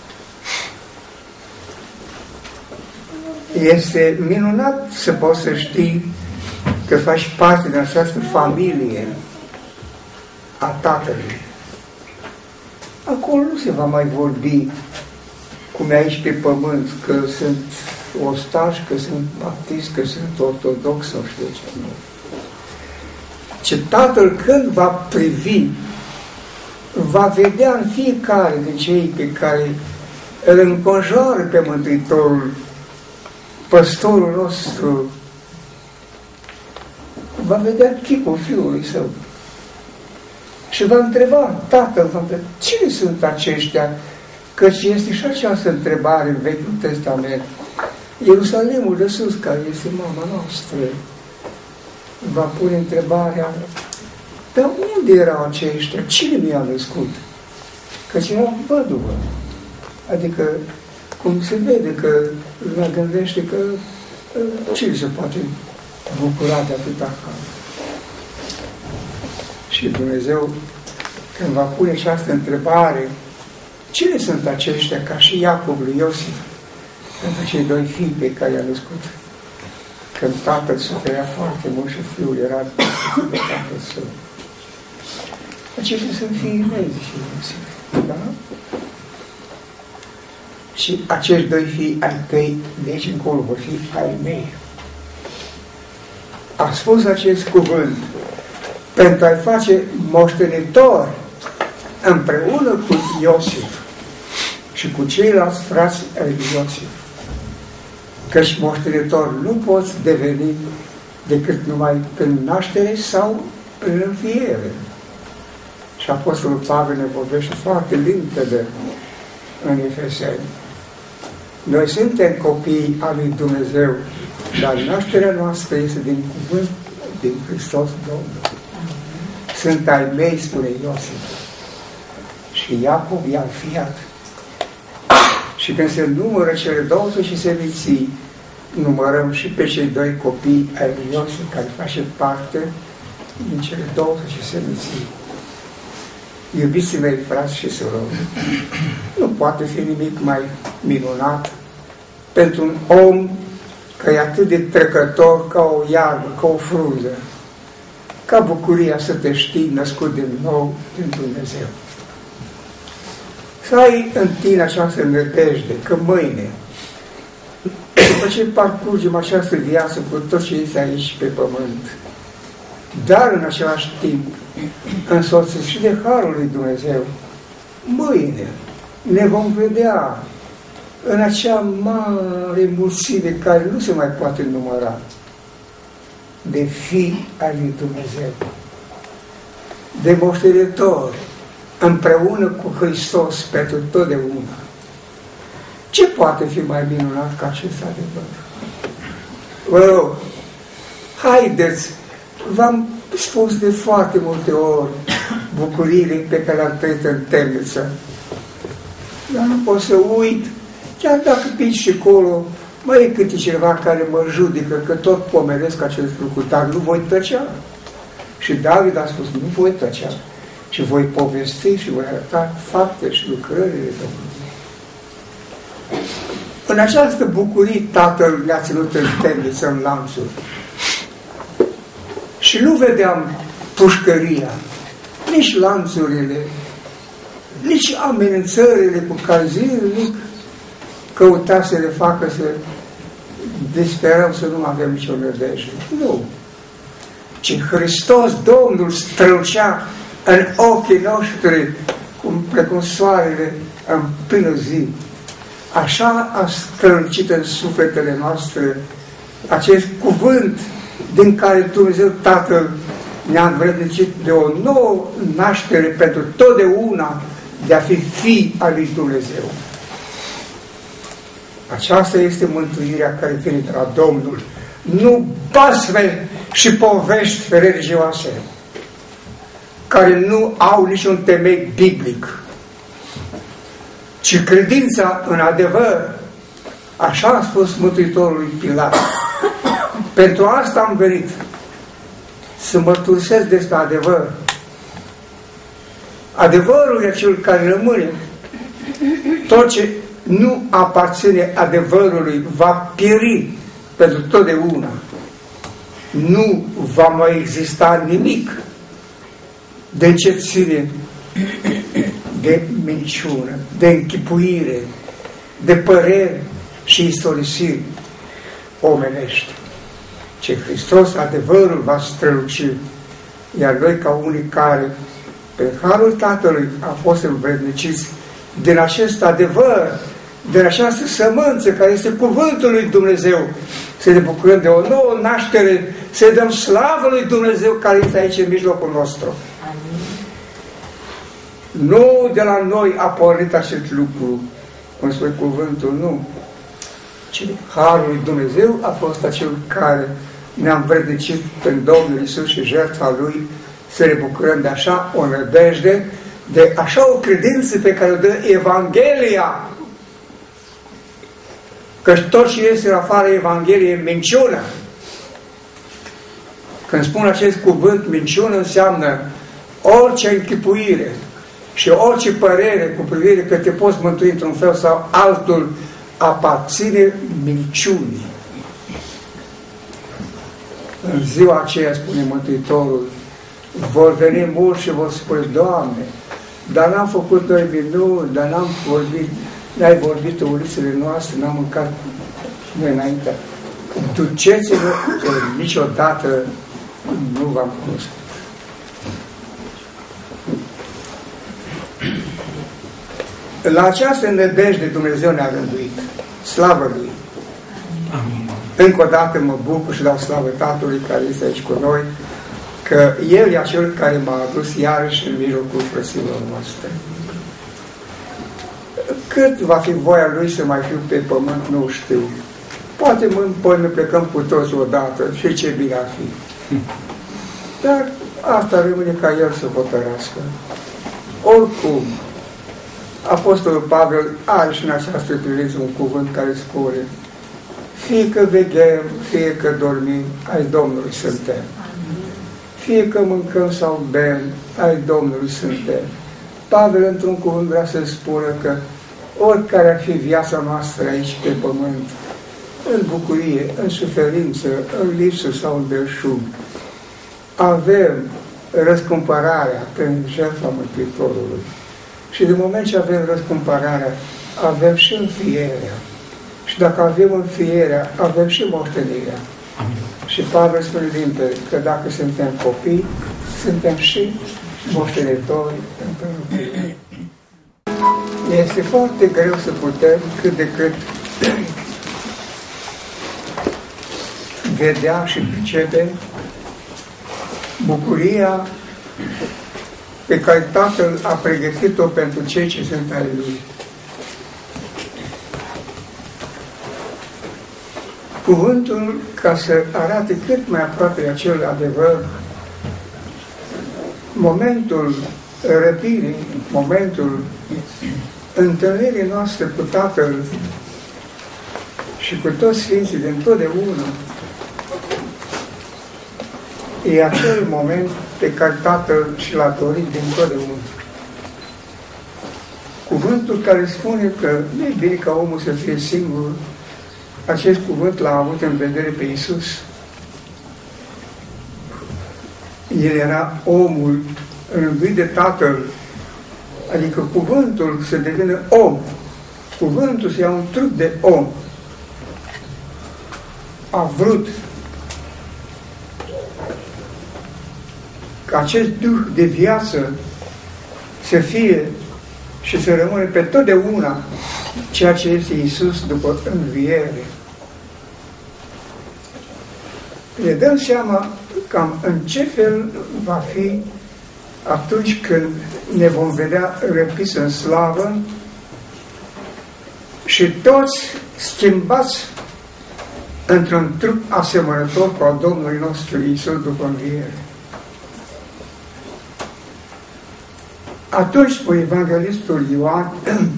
Este minunat să poți să știi că faci parte din această familie a Tatălui. Acolo nu se va mai vorbi cum e aici pe pământ, că sunt ostași, că sunt baptiști, că sunt ortodox sau știu ce. Nu. Ce Tatăl, când va privi, va vedea în fiecare din cei pe care îl înconjoară pe Mântuitorul, păstorul nostru, va vedea chipul Fiului Său. Și va întreba, Tatăl va întreba: cine sunt aceștia? Căci este și această întrebare în Vechiul Testament. Ierusalimul de sus, care este mama noastră, va pune întrebarea: dar unde erau aceștia? Cine mi-a născut? Căci era văduvă. Adică, cum se vede că lumea gândește că cine se poate bucura de atâta hară? Și Dumnezeu, când va pune această întrebare, cine sunt aceștia, ca și Iacov lui Iosif, pentru cei doi fii pe care i-a născut, când tatăl suferea foarte mult și fiul era de tatăl său? Aceștia sunt fiii mei, zice Iosif, da? Și acești doi fii ai tăi, de aici încolo vor fi ai mei. A spus acest cuvânt pentru a-i face moștenitori împreună cu Iosif și cu ceilalți frați ai lui Iosif. Căci moștenitori nu poți deveni decât numai prin naștere sau prin înviere. Și Apostolul Pavel ne vorbește foarte limpede în Efeseni. Noi suntem copii al lui Dumnezeu, dar nașterea noastră este din cuvânt, din Hristos Domnul. Sunt ai mei, spune Iosif. Și Iacov i-a fiat. Și când se numără cele 12 seminții, numărăm și pe cei doi copii ai lui Iosif, care face parte din cele 12 seminții. Iubiții mei, frați și surori, nu poate fi nimic mai minunat pentru un om că e atât de trecător ca o iarbă, ca o frunză, ca bucuria să te știi născut din nou din Dumnezeu. Să ai în tine această nădejde că mâine, după ce parcurgem această viață cu toți cei aici pe pământ, dar în același timp însoțiți și de harul lui Dumnezeu, mâine ne vom vedea în acea mare mulțime care nu se mai poate număra de fii ai lui Dumnezeu, de moștenitori împreună cu Hristos pentru totdeauna. Ce poate fi mai minunat ca acest adevăr? Vă rog, haideți, v-am spus de foarte multe ori bucuriile pe care le-am trăit în temniță, dar nu pot să uit, chiar dacă pici și acolo, mai e câte ceva care mă judecă că tot pomenesc acest lucru, dar nu voi tăcea. Și David a spus: nu voi tăcea, și voi povesti și voi arăta fapte și lucrările Domnului. În această bucurie Tatăl ne-a ținut în temniță, în lanțuri. Și nu vedeam pușcăria, nici lanțurile, nici amenințările cu care zilnic căuta să le facă să disperăm, să nu avem nicio nădejde. Nu. Ci Hristos, Domnul, strălucea în ochii noștri, precum soarele în plină zi. Așa a strălucit în sufletele noastre acest cuvânt din care Dumnezeu Tatăl ne-a învrednicit de o nouă naștere pentru totdeauna de a fi fii al lui Dumnezeu. Aceasta este mântuirea care vine de la Domnul. Nu basme și povești religioase care nu au niciun temei biblic, ci credința în adevăr. Așa a spus Mântuitorul lui Pilat. Pentru asta am venit, să mărturisesc despre adevăr. Adevărul e cel care rămâne. Tot ce nu aparține adevărului va pieri pentru totdeauna. Nu va mai exista nimic de ce ține de minciună, de închipuire, de păreri și istorisiri omenești. Ce Hristos, adevărul, va străluci, iar noi, ca unii care, prin harul Tatălui, am fost învredniciți din acest adevăr, din această sămânță care este cuvântul lui Dumnezeu, să ne bucurăm de o nouă naștere, să dăm slavă lui Dumnezeu care este aici în mijlocul nostru. Amin. Nu de la noi a pornit acest lucru, cum spune cuvântul, nu. Ci harul lui Dumnezeu a fost acel care ne-a învrednicit prin Domnul Iisus și jertfa Lui, să ne bucurăm de așa o nădejde, de așa o credință pe care o dă Evanghelia. Căci tot ce este în afară Evangheliei e minciună. Când spun acest cuvânt, minciună înseamnă orice închipuire și orice părere cu privire că te poți mântui într-un fel sau altul aparține minciunii. În ziua aceea, spune Mântuitorul, vor veni mulți și vor spune, Doamne, dar n-am făcut noi minuni, dar n-am vorbit, n-ai vorbit în ulițele noastre, n-am mâncat noi înainte. Duceți-vă că niciodată nu v-am cunoscut. La această nădejde Dumnezeu ne-a rânduit. Slavă Lui! Amin. Încă o dată mă bucur și dau slavă Tatălui care este aici cu noi, că El e acel care m-a adus iarăși în mijlocul frăților noastre. Cât va fi voia Lui să mai fiu pe pământ, nu știu. Poate mâine ne plecăm cu toți odată și ce bine ar fi. Dar asta rămâne ca El să hotărască. Oricum, Apostolul Pavel are și în această privință un cuvânt care spune: fie că veghem, fie că dormim, ai Domnului suntem. Fie că mâncăm sau bem, ai Domnului suntem. Pavel, într-un cuvânt, vrea să spună că oricare ar fi viața noastră aici pe pământ, în bucurie, în suferință, în lipsă sau în belșug, avem răscumpărarea prin jertfa Mântuitorului. Și de moment ce avem răscumpărarea, avem și înfierea. Și dacă avem înfierea, avem și moștenirea. Amin. Și Pavel spune limpede că dacă suntem copii, suntem și moștenitori împreună. Este foarte greu să putem cât de cât vedea și pricepe bucuria pe care Tatăl a pregătit-o pentru cei ce sunt ai Lui. Cuvântul, ca să arate cât mai aproape de acel adevăr, momentul răpirii, momentul întâlnirii noastre cu Tatăl și cu toți Sfinții din totdeauna, e acel moment pe care Tatăl și l-a dorit din totdeauna. Cuvântul care spune că nu e bine ca omul să fie singur, acest cuvânt l-a avut în vedere pe Iisus. El era omul rânduit de Tatăl adică cuvântul să devină om, cuvântul să ia un trup de om, a vrut ca acest duh de viață să fie și să rămână pe totdeauna ceea ce este Iisus după înviere. Ne dăm seama cam în ce fel va fi atunci când ne vom vedea răpiți în slavă și toți schimbați într-un trup asemănător cu al Domnului nostru Iisus după înviere. Atunci spune Evanghelistul Ioan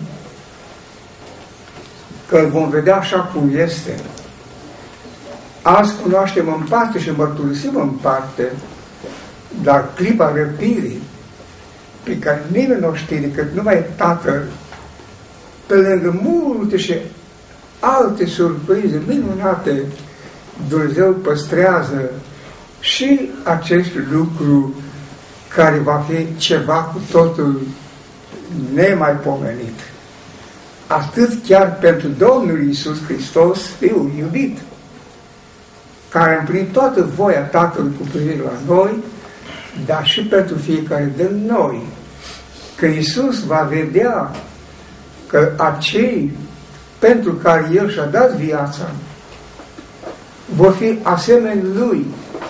că îl vom vedea așa cum este. Azi cunoaștem în parte și mărturisim în parte, dar clipa răpirii, pe care nimeni nu știe decât numai Tatăl, pe lângă multe și alte surprize minunate, Dumnezeu păstrează și acest lucru care va fi ceva cu totul nemaipomenit. Atât chiar pentru Domnul Iisus Hristos, Fiul iubit, care a împlinit toată voia Tatălui cu privire la noi, dar și pentru fiecare din noi. Că Iisus va vedea că acei pentru care El și-a dat viața vor fi asemeni Lui.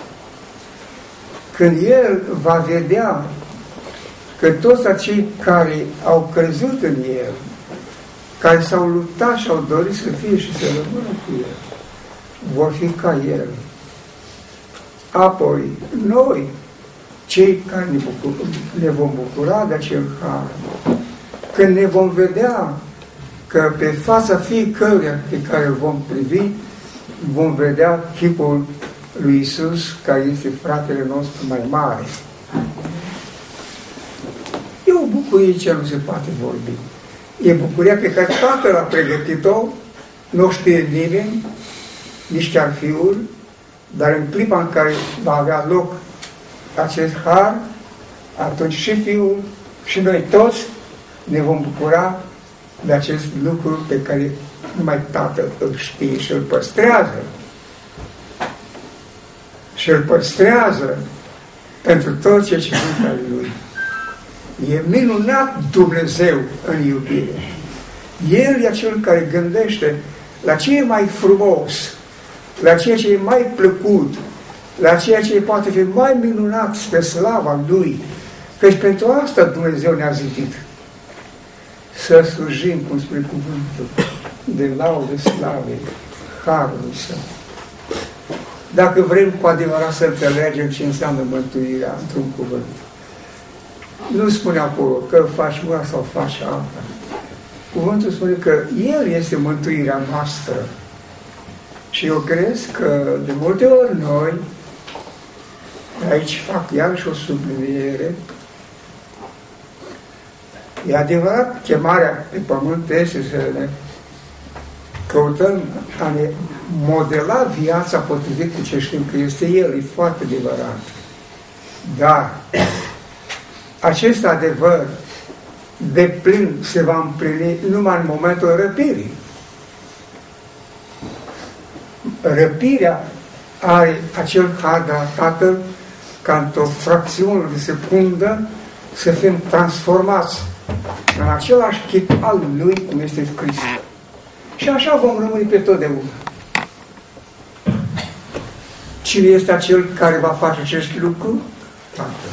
Când El va vedea că toți acei care au crezut în El, care s-au luptat și au dorit să fie și să rămână cu El, vor fi ca El. Apoi, noi, cei care ne vom bucura de acel har, când ne vom vedea că pe fața fiecăruia pe care îl vom privi, vom vedea chipul lui Iisus, care este fratele nostru mai mare. E o bucurie ce nu se poate vorbi. E bucuria pe care Tatăl a pregătit-o, nu știe nimeni, nici chiar Fiul, dar în clipa în care va avea loc acest har, atunci și Fiul și noi toți ne vom bucura de acest lucru pe care numai Tatăl îl știe și îl păstrează. Și îl păstrează pentru tot ce sunt al Lui. E minunat Dumnezeu în iubire. El e acel care gândește la ce e mai frumos, la ceea ce e mai plăcut, la ceea ce poate fi mai minunat spre slava Lui. Căci pentru asta Dumnezeu ne-a zidit. Să slujim, cum spune cuvântul, de laudă slavei, harului Său. Dacă vrem cu adevărat să înțelegem ce înseamnă mântuirea într-un cuvânt, nu spune acolo că faci una sau faci alta. Cuvântul spune că El este mântuirea noastră. Și eu cred că de multe ori noi, aici fac iarăși o subliniere, e adevărat, chemarea pe pământ este să ne căutăm a ne modela viața potrivit cu ce știm că este El, e foarte adevărat. Dar acest adevăr de plin se va împlini numai în momentul răpirii. Răpirea are acel har de la Tatăl ca într-o fracțiune de secundă să fim transformați în același chip al Lui cum este scris. Și așa vom rămâne pe totdeauna. Cine este acel care va face acest lucru? Tatăl.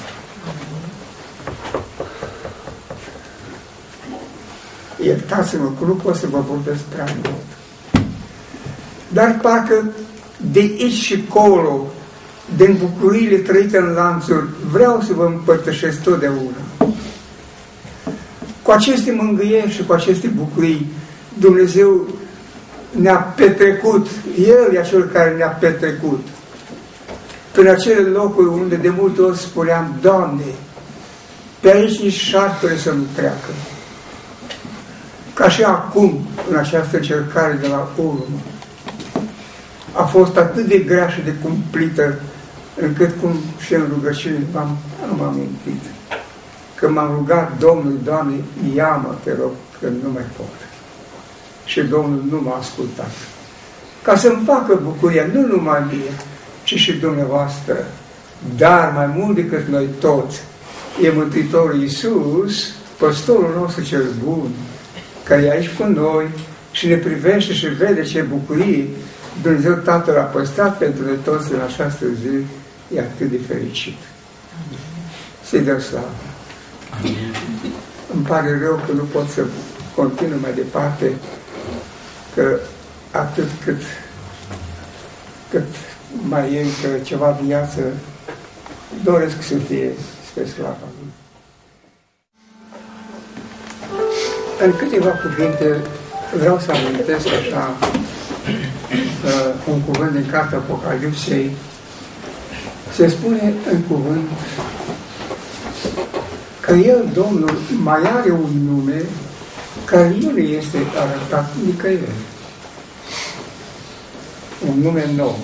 Iertați-mă că nu pot să vă vorbesc prea mult. Dar parcă de aici și colo, din bucuriile trăite în lanțuri, vreau să vă împărtășesc totdeauna. Cu aceste mângâieri și cu aceste bucurii, Dumnezeu ne-a petrecut, El e acel care ne-a petrecut. Prin acele locuri unde de multe ori spuneam, Doamne, pe aici nici șarpele să nu treacă. Ca și acum, în această încercare de la urmă, a fost atât de grea și de cumplită, încât cum și în rugăciune am amintit. că m-am rugat Domnului, Doamne, ia-mă, te rog, că nu mai pot. Și Domnul nu m-a ascultat. Ca să-mi facă bucuria, nu numai mie, ci și dumneavoastră. Dar mai mult decât noi toți, e Mântuitorul Iisus, păstorul nostru cel bun, care e aici cu noi și ne privește și vede ce bucurie Dumnezeu Tatăl a păstrat pentru noi toți în această zi, e atât de fericit. Să-i dă slavă. Îmi pare rău că nu pot să continui mai departe, că atât cât mai e încă ceva viață, doresc să fie spre slava Lui. În câteva cuvinte vreau să amintesc așa un cuvânt din Cartea Apocalipsei. Se spune în cuvânt că El, Domnul, mai are un nume care nu ne este arătat nicăieri. Un nume nou.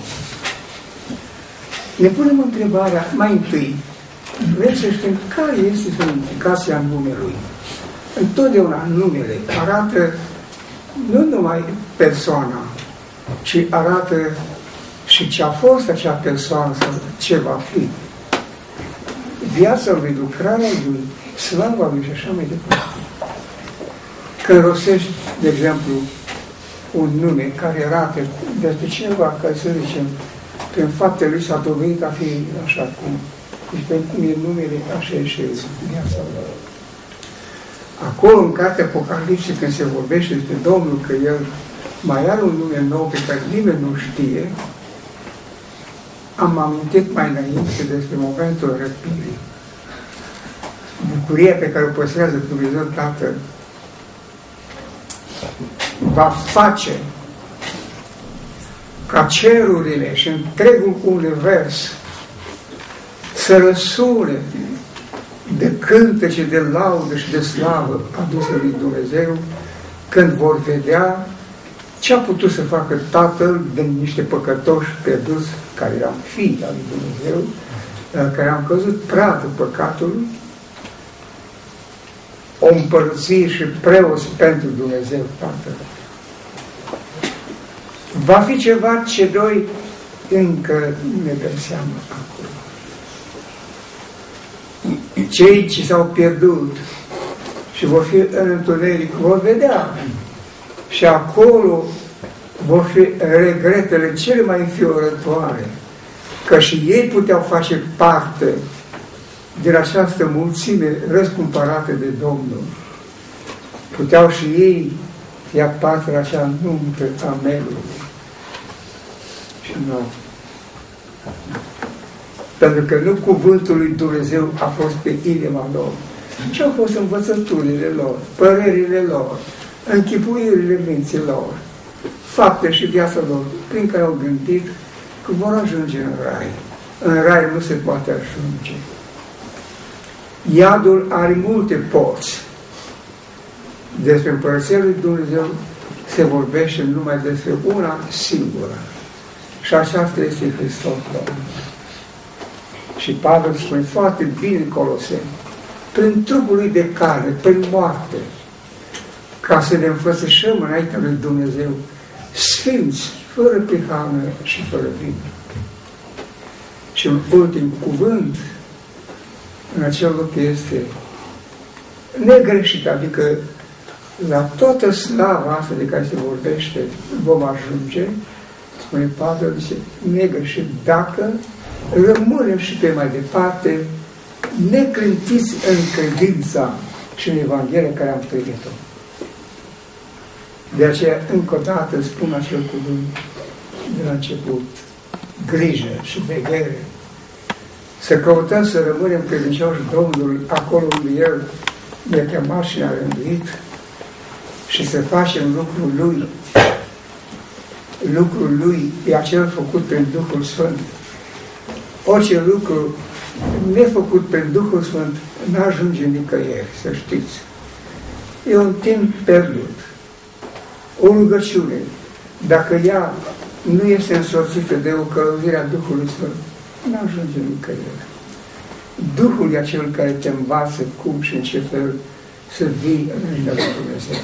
Ne punem întrebarea mai întâi, vrem să știm care este semnificația numelui. Întotdeauna numele arată nu numai persoana, ci arată și ce a fost acea persoană sau ce va fi. Viața lui, lucrarea lui, slava lui și așa mai departe. Când rostești, de exemplu, un nume care arată despre cineva, care să zicem, prin faptele lui s-a dovedit a fi așa cum. Deci pentru cum e numele, așa e și viața lui. Acolo, în Cartea Apocalipsei, când se vorbește despre Domnul, că El mai are un nume nou pe care nimeni nu știe, am amintit mai înainte despre momentul răpirii. Bucuria pe care o păstrează Dumnezeu Tatăl va face ca cerurile și întregul univers să răsune de cântece, de laudă și de slavă adusă lui Dumnezeu când vor vedea ce a putut să facă Tatăl din niște păcătoși pierduți, care eram fii al lui Dumnezeu, care am căzut pradă păcatului, o împărăție și preoți pentru Dumnezeu Tatăl. Va fi ceva ce noi încă nu ne dăm seama acum. Cei ce s-au pierdut și vor fi în întuneric, vor vedea. Și acolo vor fi regretele cele mai înfiorătoare, că și ei puteau face parte din această mulțime răscumpărată de Domnul. Puteau și ei ia parte la acea nuntă a melului. Și nu. Pentru că nu cuvântul lui Dumnezeu a fost pe inima lor, ci au fost învățăturile lor, părerile lor, închipuirile minților, fapte și viața lor, prin care au gândit că vor ajunge în rai. În rai nu se poate ajunge. Iadul are multe porți. Despre Împărăția lui Dumnezeu se vorbește numai despre una singură. Și aceasta este Hristos Domnul. Și Pavel spune foarte bine în Coloseni, prin trupul lui de carne, prin moarte, ca să ne înfățișăm înaintea lui Dumnezeu, sfinți, fără prihană și fără vină. Și un ultim cuvânt în acel loc este negreșit, adică la toată slava asta de care se vorbește vom ajunge, spune Pavel, zice, negreșit, dacă rămânem și pe mai departe neclintiți în credința și în Evanghelia care am trăit-o. De aceea, încă o dată, spun acel cuvânt de la început, grijă și veghere. Să căutăm să rămânem credincioși Domnului acolo unde El ne-a chemat și ne-a rânduit și să facem lucrul Lui. Lucrul Lui e acel făcut prin Duhul Sfânt. Orice lucru nefăcut prin Duhul Sfânt n-ajunge nicăieri, să știți. E un timp pierdut. O rugăciune, dacă ea nu este însoțită de o călăuzire a Duhului Sfânt, n-ajunge nicăieri. Duhul e acel care te învață cum și în ce fel să vii înaintea lui Dumnezeu.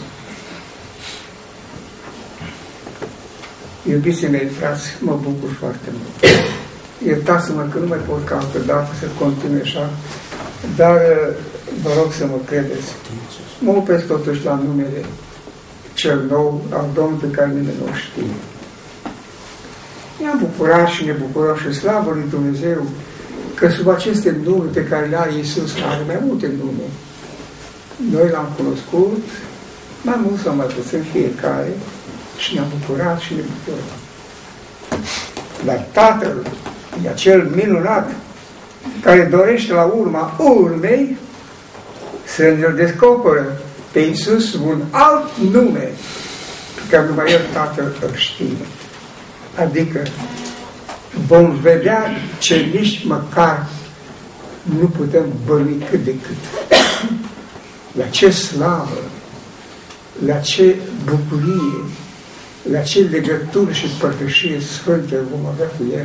Iubiții mei, frați, mă bucur foarte mult. Iertați-mă că nu mai pot ca altă dată să continui așa, dar vă rog să mă credeți. Mă opresc totuși la numele cel nou al Domnului pe care nimeni nu știe. Ne-am bucurat și ne bucurăm și slavă lui Dumnezeu că sub aceste nume pe care le are Iisus, are mai multe nume. Noi l-am cunoscut, mai mult sau mai puțin fiecare, și ne-am bucurat și ne bucurăm. Dar Tatăl e acel minunat care dorește la urma urmei să ne-l descoperă pe Iisus un alt nume pe care numai El Tatăl îl știe. Adică vom vedea ce nici măcar nu putem bănui cât de cât. La ce slavă, la ce bucurie, la ce legătură și părtășie sfântă vom avea cu El.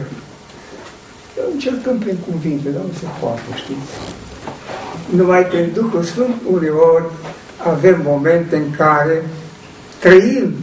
Încercăm prin cuvinte, dar nu se poate, știți? Numai prin Duhul Sfânt uneori avem momente în care trăim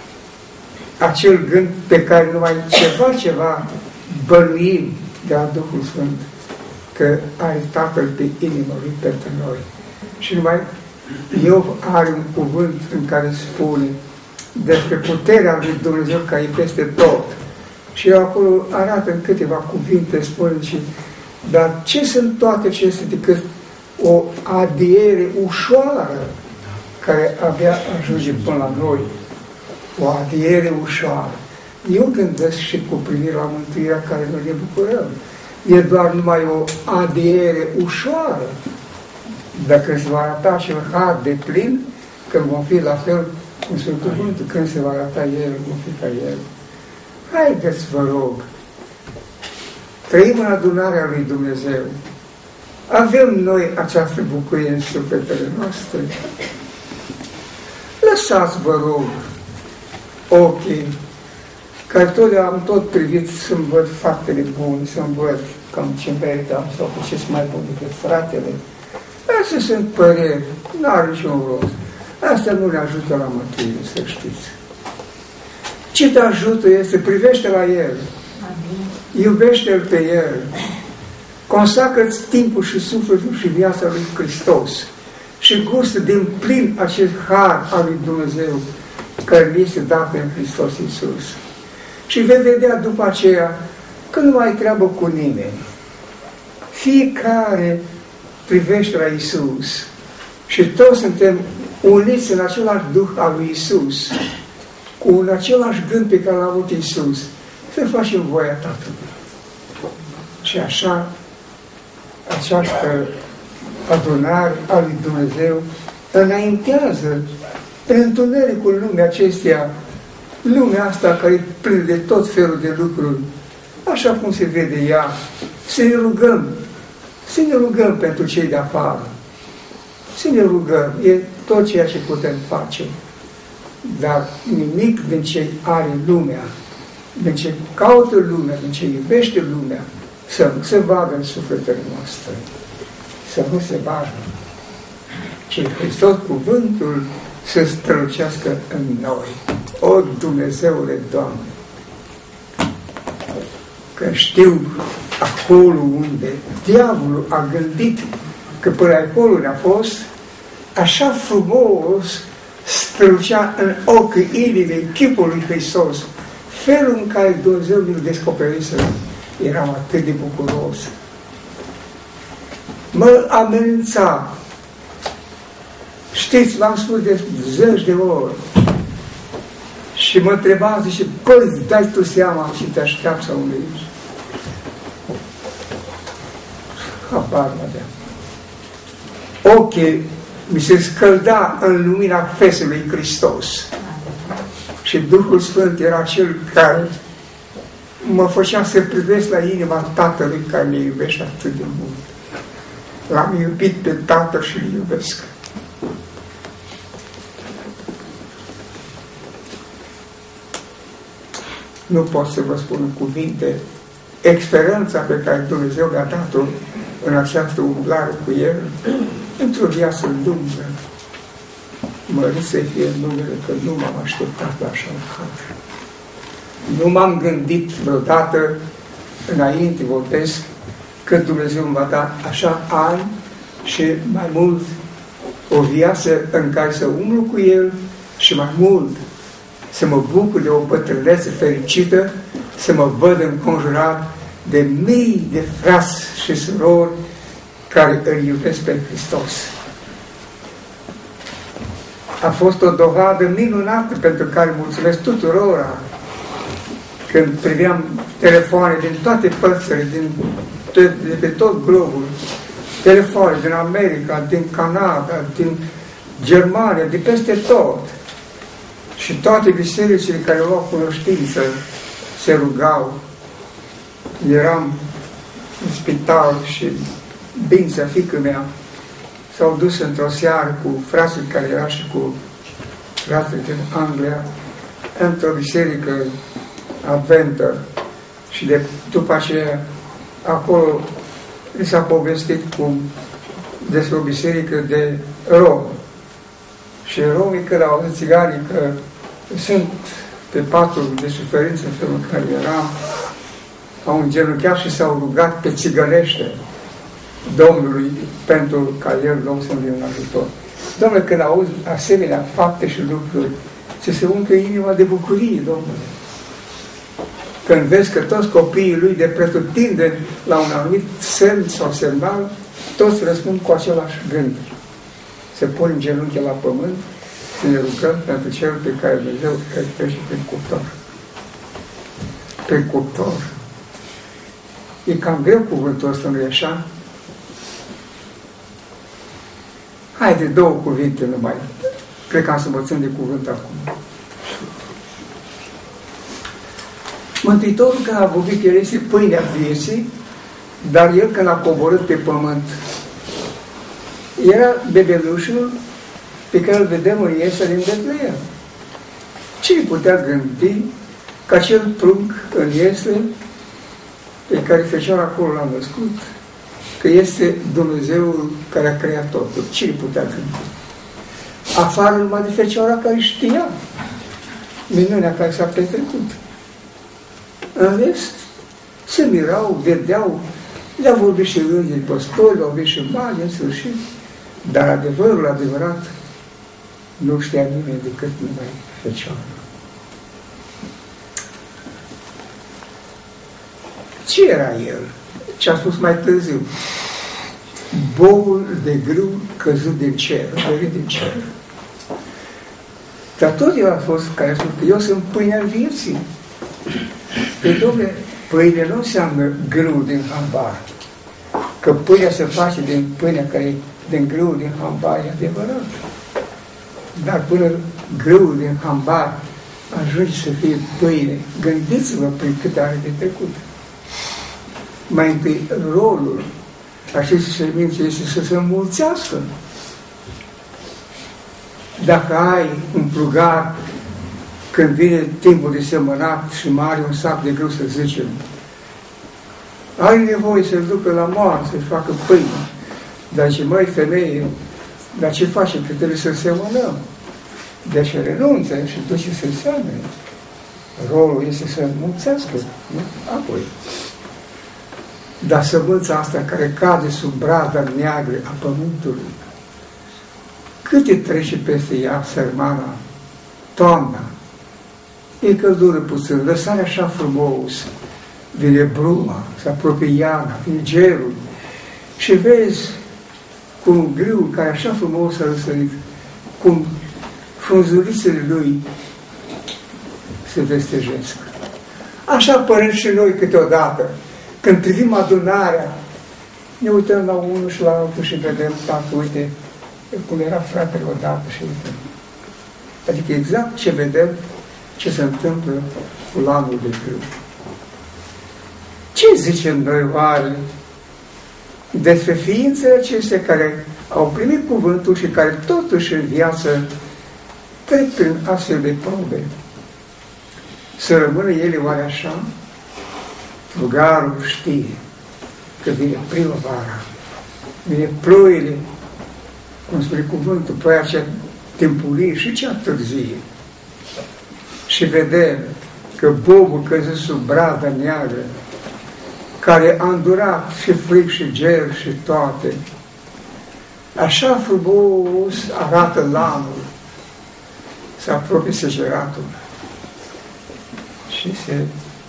acel gând pe care numai ceva bănuim de la Duhul Sfânt, că are Tatăl pe inima Lui pentru noi. Și numai Iov are un cuvânt în care spune despre puterea lui Dumnezeu care e peste tot. Și acolo arată în câteva cuvinte, spune și, dar ce sunt toate acestea decât o adiere ușoară care abia ajunge până la noi. O adiere ușoară. Eu gândesc și cu privire la mântuirea care noi ne bucurăm. E doar numai o adiere ușoară. Dacă se va arăta acel har de plin, când vom fi la fel cum sunt cuvântul, când se va arăta El, vom fi ca El. Haideți, vă rog, trăim în adunarea lui Dumnezeu. Avem noi această bucurie în sufletele noastre. Lăsați, vă rog, ochii care am tot privit să-mi văd faptele bune, să-mi văd cam ce meritam sau cu ce sunt mai bun decât fratele. Astea sunt păreri, n-are niciun rost. Asta nu ne ajută la mântuire, să știți. Ce te ajută este, privește la El, iubește-L pe El, consacră-ți timpul și sufletul și viața lui Hristos și gustă din plin acest har al lui Dumnezeu care li este dat în Hristos Iisus. Și vei vedea după aceea că nu ai treabă cu nimeni. Fiecare privește la Iisus și toți suntem uniți în același Duh al lui Iisus, cu un același gând pe care l-a avut Iisus, să facem voia Tatălui. Și așa, această adunare a lui Dumnezeu înaintează în întunericul lumii acesteia, lumea asta care e plină de tot felul de lucruri, așa cum se vede ea, să ne rugăm pentru cei de afară, să ne rugăm, e tot ceea ce putem face, dar nimic din ce are lumea, din ce caută lumea, din ce iubește lumea, să nu se vadă în sufletele noastre, să nu se vadă, ci Hristos cuvântul să strălucească în noi. O, Dumnezeule, Doamne, că știu acolo unde diavolul a gândit că până acolo ne-a fost, așa frumos strălucea în ochii inimii chipul lui Hristos. Felul în care Dumnezeu mi-l descoperise, eram atât de bucuros. Mă amenința. Știți, v-am spus de zeci de ori. Și mă întreba, zice, păi, dai tu seama și te așteaptă unde ești. Habar n-aveam. Ochii mi se scălda în lumina feței Hristos. Și Duhul Sfânt era cel care mă făcea să privesc la inima Tatălui care ne iubește atât de mult. L-am iubit pe Tatăl și îl iubesc. Nu pot să vă spun în cuvinte experiența pe care Dumnezeu mi-a dat-o în această umblare cu El, într-o viață lungă. Mărit să fie numele, că nu m-am așteptat la așa un cadru. Nu m-am gândit vreodată, înainte vorbesc, că Dumnezeu îmi va da așa ani și mai mult o viață în care să umblu cu El și mai mult să mă bucur de o bătrânețe fericită, să mă văd înconjurat de mii de frați și surori care îl iubesc pe Hristos. A fost o dovadă minunată pentru care mulțumesc tuturora când priveam telefoane din toate părțile, de pe tot globul, telefoane din America, din Canada, din Germania, de peste tot. Și toate bisericile care au cunoștință se rugau. Eram în spital și Bința, fiică mea, s-au dus într-o seară cu frații care era și cu frații din Anglia într-o biserică adventă și după aceea acolo li s-a povestit despre o biserică de romi. Și romii, când au auzit țigarii că sunt pe patul de suferință în felul în care eram, au îngenunchiat și s-au rugat pe țigănește Domnului pentru ca El, Domnul, să-mi vină în ajutor. Domnule, când auzi asemenea fapte și lucruri, ți se umple inima de bucurie, Domnule. Când vezi că toți copiii Lui de pretutindeni la un anumit semn sau semnal, toți răspund cu același gând. Se pun în genunchi la pământ și ne rugăm pentru Cel pe care Dumnezeu îl trece prin cuptor. Prin cuptor. E cam greu cuvântul ăsta, nu-i așa? Haide, două cuvinte numai. Cred că am să mă țin de cuvânt acum. Mântuitorul, când a vorbit, El este pâinea vieții, dar El, când a coborât pe pământ, era bebelușul pe care îl vedem în Ierusalim din Betleem. Cine putea gândi că acel prunc în Ierusalim, pe care Fecioara acolo l-a născut, că este Dumnezeul care a creat totul? Cine putea gândi? Afară numai de Fecioara care știa minunea care s-a petrecut. În rest, se mirau, vedeau, le-au vorbit și îngerii păstori, le-au vorbit și mari, în sfârșit, dar adevărul adevărat nu știa nimeni decât numai Fecioara. Ce era El? Ce a spus mai târziu? Boul de grâu căzut din cer, venit din cer. Dar tot El a fost care a spus că eu sunt pâinea vieții. Pe Dom'le, pâine nu înseamnă grâu din hambar. Că pâinea se face din pâinea care e din grâu din hambar, e adevărat. Dar până grâul din hambar ajunge să fie pâine, gândiți-vă prin câte are de trecut. Mai întâi, rolul acestei semințe este să se înmulțească. Dacă ai un plugar, când vine timpul de semănat și mai are un sac de grâu, să zicem, ai nevoie să-l ducă la moară, să-și facă pâine. Dar ce, măi, femeie, dar ce face? Că trebuie să semănăm. Deci renunță și duce să semene. Rolul este să înmulțească, nu? Apoi. Dar sămânța asta care cade sub brada neagră a pământului, câte trece peste ea sărmana, toamna, e căldură puțin, lăsare așa frumos, vine bruma, se apropie iarna, vine gerul și vezi cum grâul care așa frumos a răsărit, cum frunzulițele lui se vestejesc. Așa părem și noi câteodată. Când privim adunarea, ne uităm la unul și la altul și vedem, tată, uite, cum era fratele odată și uite. Adică exact ce vedem, ce se întâmplă cu lanul de grâu. Ce zicem noi oare despre ființele acestea care au primit cuvântul și care totuși în viață trec prin astfel de probe? Să rămână ele oare așa? Plugarul știe că vine primăvara vine ploile, cum spune cuvântul, ploaia cea timpurie și cea târzie. Și vedem că bobul căzut sub brada neagră, care a îndurat și fric și ger și toate, așa frumos arată lanul, se apropie segeratul și se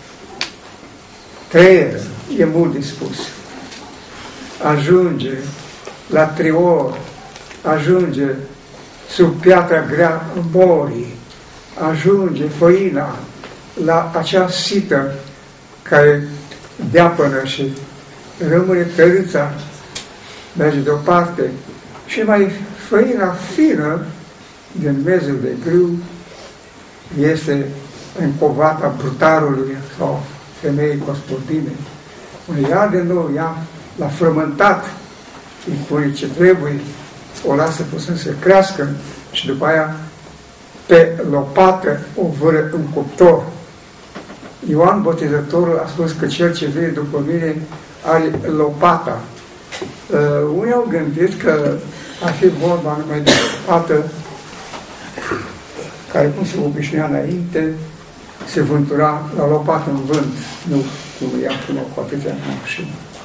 trăieră, e mult de spus. Ajunge la Trior, ajunge sub piatra grea morii, ajunge făina la acea sită care deapănă și rămâne tărâța, merge deoparte și mai făina fină din mezul de grâu este în covata brutarului sau femeii gospodine, unde ia de nou, ia la frământat, îi pune ce trebuie, o lasă pusă să crească și după aia pe lopată o vâră în cuptor. Ioan Botezătorul a spus că cel ce vine după mine are lopata. Unii au gândit că ar fi vorba numai de lopată care, cum se obișnuia înainte, se vântura la lopată în vânt, nu cum ia până cu atâtea mașină.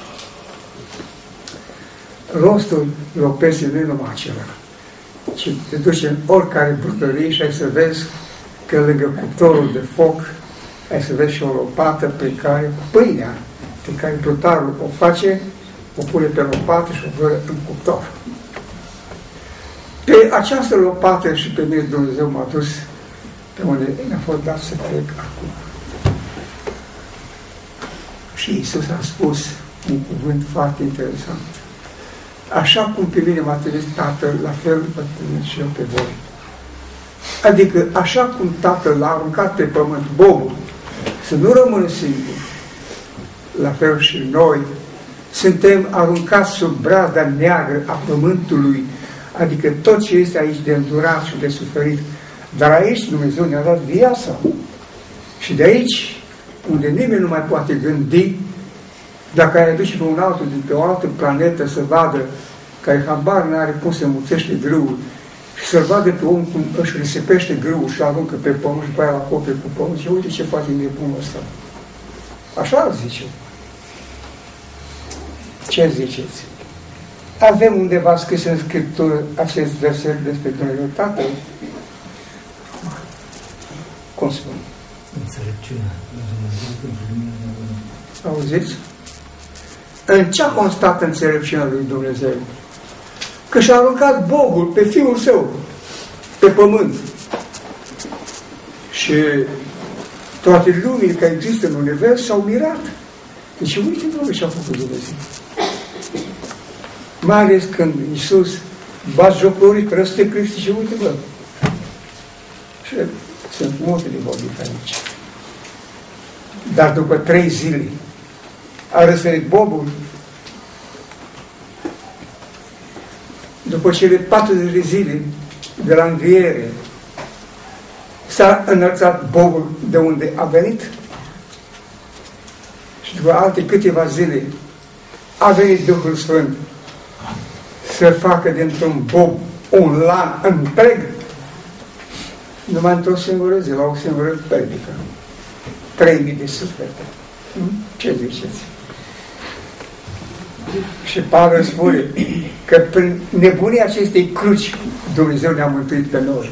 Rostul lopezii nu e numai acela, ci te duci în oricare brutărie și ai să vezi că lângă cuptorul de foc ai să vezi și o lopată pe care pâinea pe care brutarul o face, o pune pe lopată și o vără în cuptor. Pe această lopată și pe mine Dumnezeu m-a dus pe unde mi-a fost dat să trec acum. Și Iisus a spus un cuvânt foarte interesant. Așa cum pe mine m-a trimis Tatăl, la fel vă trimis și eu pe voi. Adică, așa cum Tatăl l-a aruncat pe pământ bobul, să nu rămână singur, la fel și noi suntem aruncați sub brazda neagră a pământului, adică tot ce este aici de îndurat și de suferit. Dar aici Dumnezeu ne-a dat viața. Și de aici, unde nimeni nu mai poate gândi, dacă ai aduce pe un altul de pe o altă planetă să vadă, care habar n-are cum se mulțește grâul, și să-l vadă pe om cum își risipește grâul și aruncă pe pământ și pe aia la acopere cu pământ și uite ce face nebunul ăsta. Așa ar zice. Ce ziceți? Avem undeva scris în Scriptură acest verset despre Dumnezeu Tatăl? Cum spun? Înțelepciunea. Auziți? În ce a constat înțelepciunea lui Dumnezeu? Că și-a aruncat bogul pe Fiul Său pe pământ. Și toate lumile care există în univers s-au mirat. Deci uite, Dumnezeu, ce a făcut Dumnezeu. Mai ales când Iisus batjocorit, răstăcrit și uite, bă. Și sunt multe de vorbit aici. Dar după 3 zile a răsărit bobul. După cele 40 de zile de la înviere s-a înălțat bobul de unde a venit și după alte câteva zile a venit Duhul Sfânt să facă dintr-un bob un lan întreg numai într-o singură zi, la o singură predică. 3.000 de suflete. Ce ziceți? Și Pavel spune că prin nebunia acestei cruci Dumnezeu ne-a mântuit pe noi.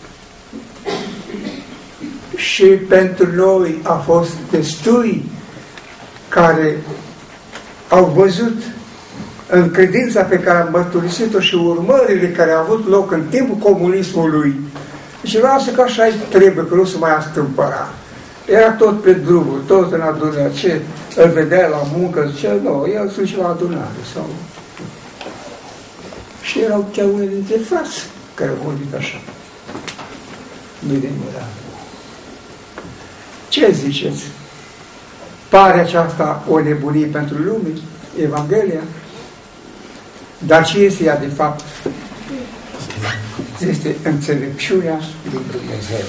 Și pentru noi a fost destui care au văzut în credința pe care am mărturisit-o și urmările care au avut loc în timpul comunismului. Și lasă că așa trebuie, că nu se mai astâmpăra. Era tot pe drumul, tot în adunare. Ce îl vedea la muncă, zicea, nu, el sunt și la adunare. Sau... Și erau chiar unele dintre frați care au vorbit așa. Nu-i de mirare. Ce ziceți? Pare aceasta o nebunie pentru lume, Evanghelia? Dar ce este ea de fapt? Este înțelepciunea lui Dumnezeu.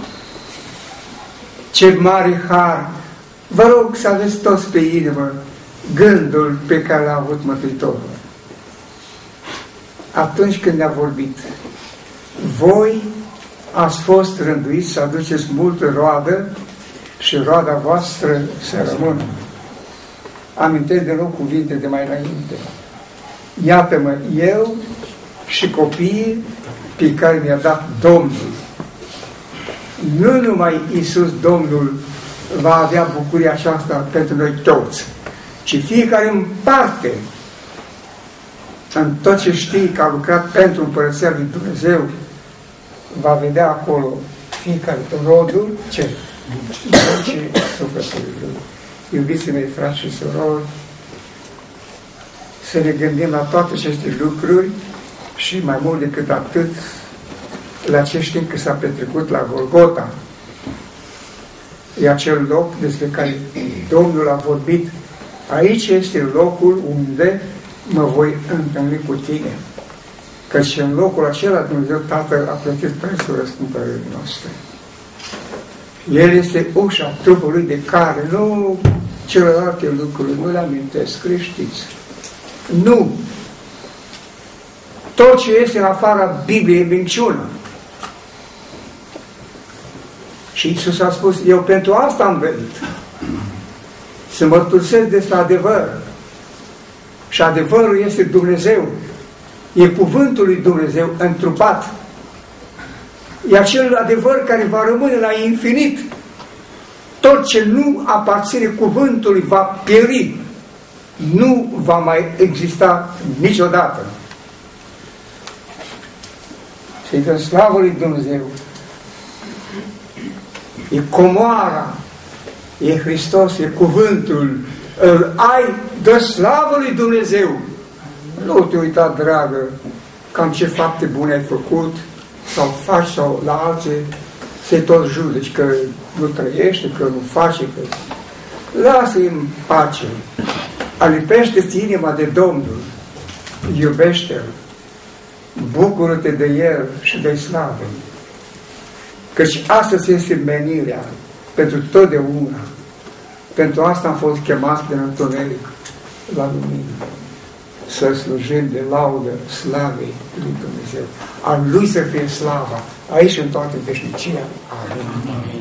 Cel mare har, vă rog să aveți toți pe inimă gândul pe care l-a avut Mântuitorul. Atunci când ne-a vorbit, voi ați fost rânduiți să aduceți multă roadă și roada voastră să rămână. Amintesc de loc cuvinte de mai înainte. Iată-mă, eu și copiii pe care mi-a dat Domnul. Nu numai Iisus Domnul va avea bucuria aceasta pentru noi toți, ci fiecare în parte, în tot ce știi că a lucrat pentru Împărăția lui Dumnezeu, va vedea acolo fiecare rodul ce? Ce sufletului lui. Iubiții mei, frați și surori, să ne gândim la toate aceste lucruri și mai mult decât atât la ce știm că s-a petrecut la Golgota. E acel loc despre care Domnul a vorbit. Aici este locul unde mă voi întâlni cu tine. Căci în locul acela Dumnezeu Tatăl a plătit prețul răscumpărării noastre. El este ușa trupului de care, nu celelalte lucruri, nu le amintesc, creștiți. Nu! Tot ce este în afara Bibliei e minciună. Și Iisus a spus, eu pentru asta am venit. Să mărturisesc despre adevăr. Și adevărul este Dumnezeu. E cuvântul lui Dumnezeu întrupat. E acel adevăr care va rămâne la infinit. Tot ce nu aparține cuvântului va pieri. Nu va mai exista niciodată. Și dă slavă lui Dumnezeu. E comoara, e Hristos, e cuvântul. Îl ai, dă slavă lui Dumnezeu. Nu te uita, dragă, cam ce fapte bune ai făcut, sau faci, sau la alții să-i tot judeci, că nu trăiește, că nu face, că... Lasă-i în pace. Alipește-ți inima de Domnul, iubește-L, bucură-te de El și de slavă. Căci astăzi este menirea pentru totdeauna. Pentru asta am fost chemați din întuneric la lumină. Să slujim de laudă slavei lui Dumnezeu. A Lui să fie slava, aici în toată veșnicia. Amin.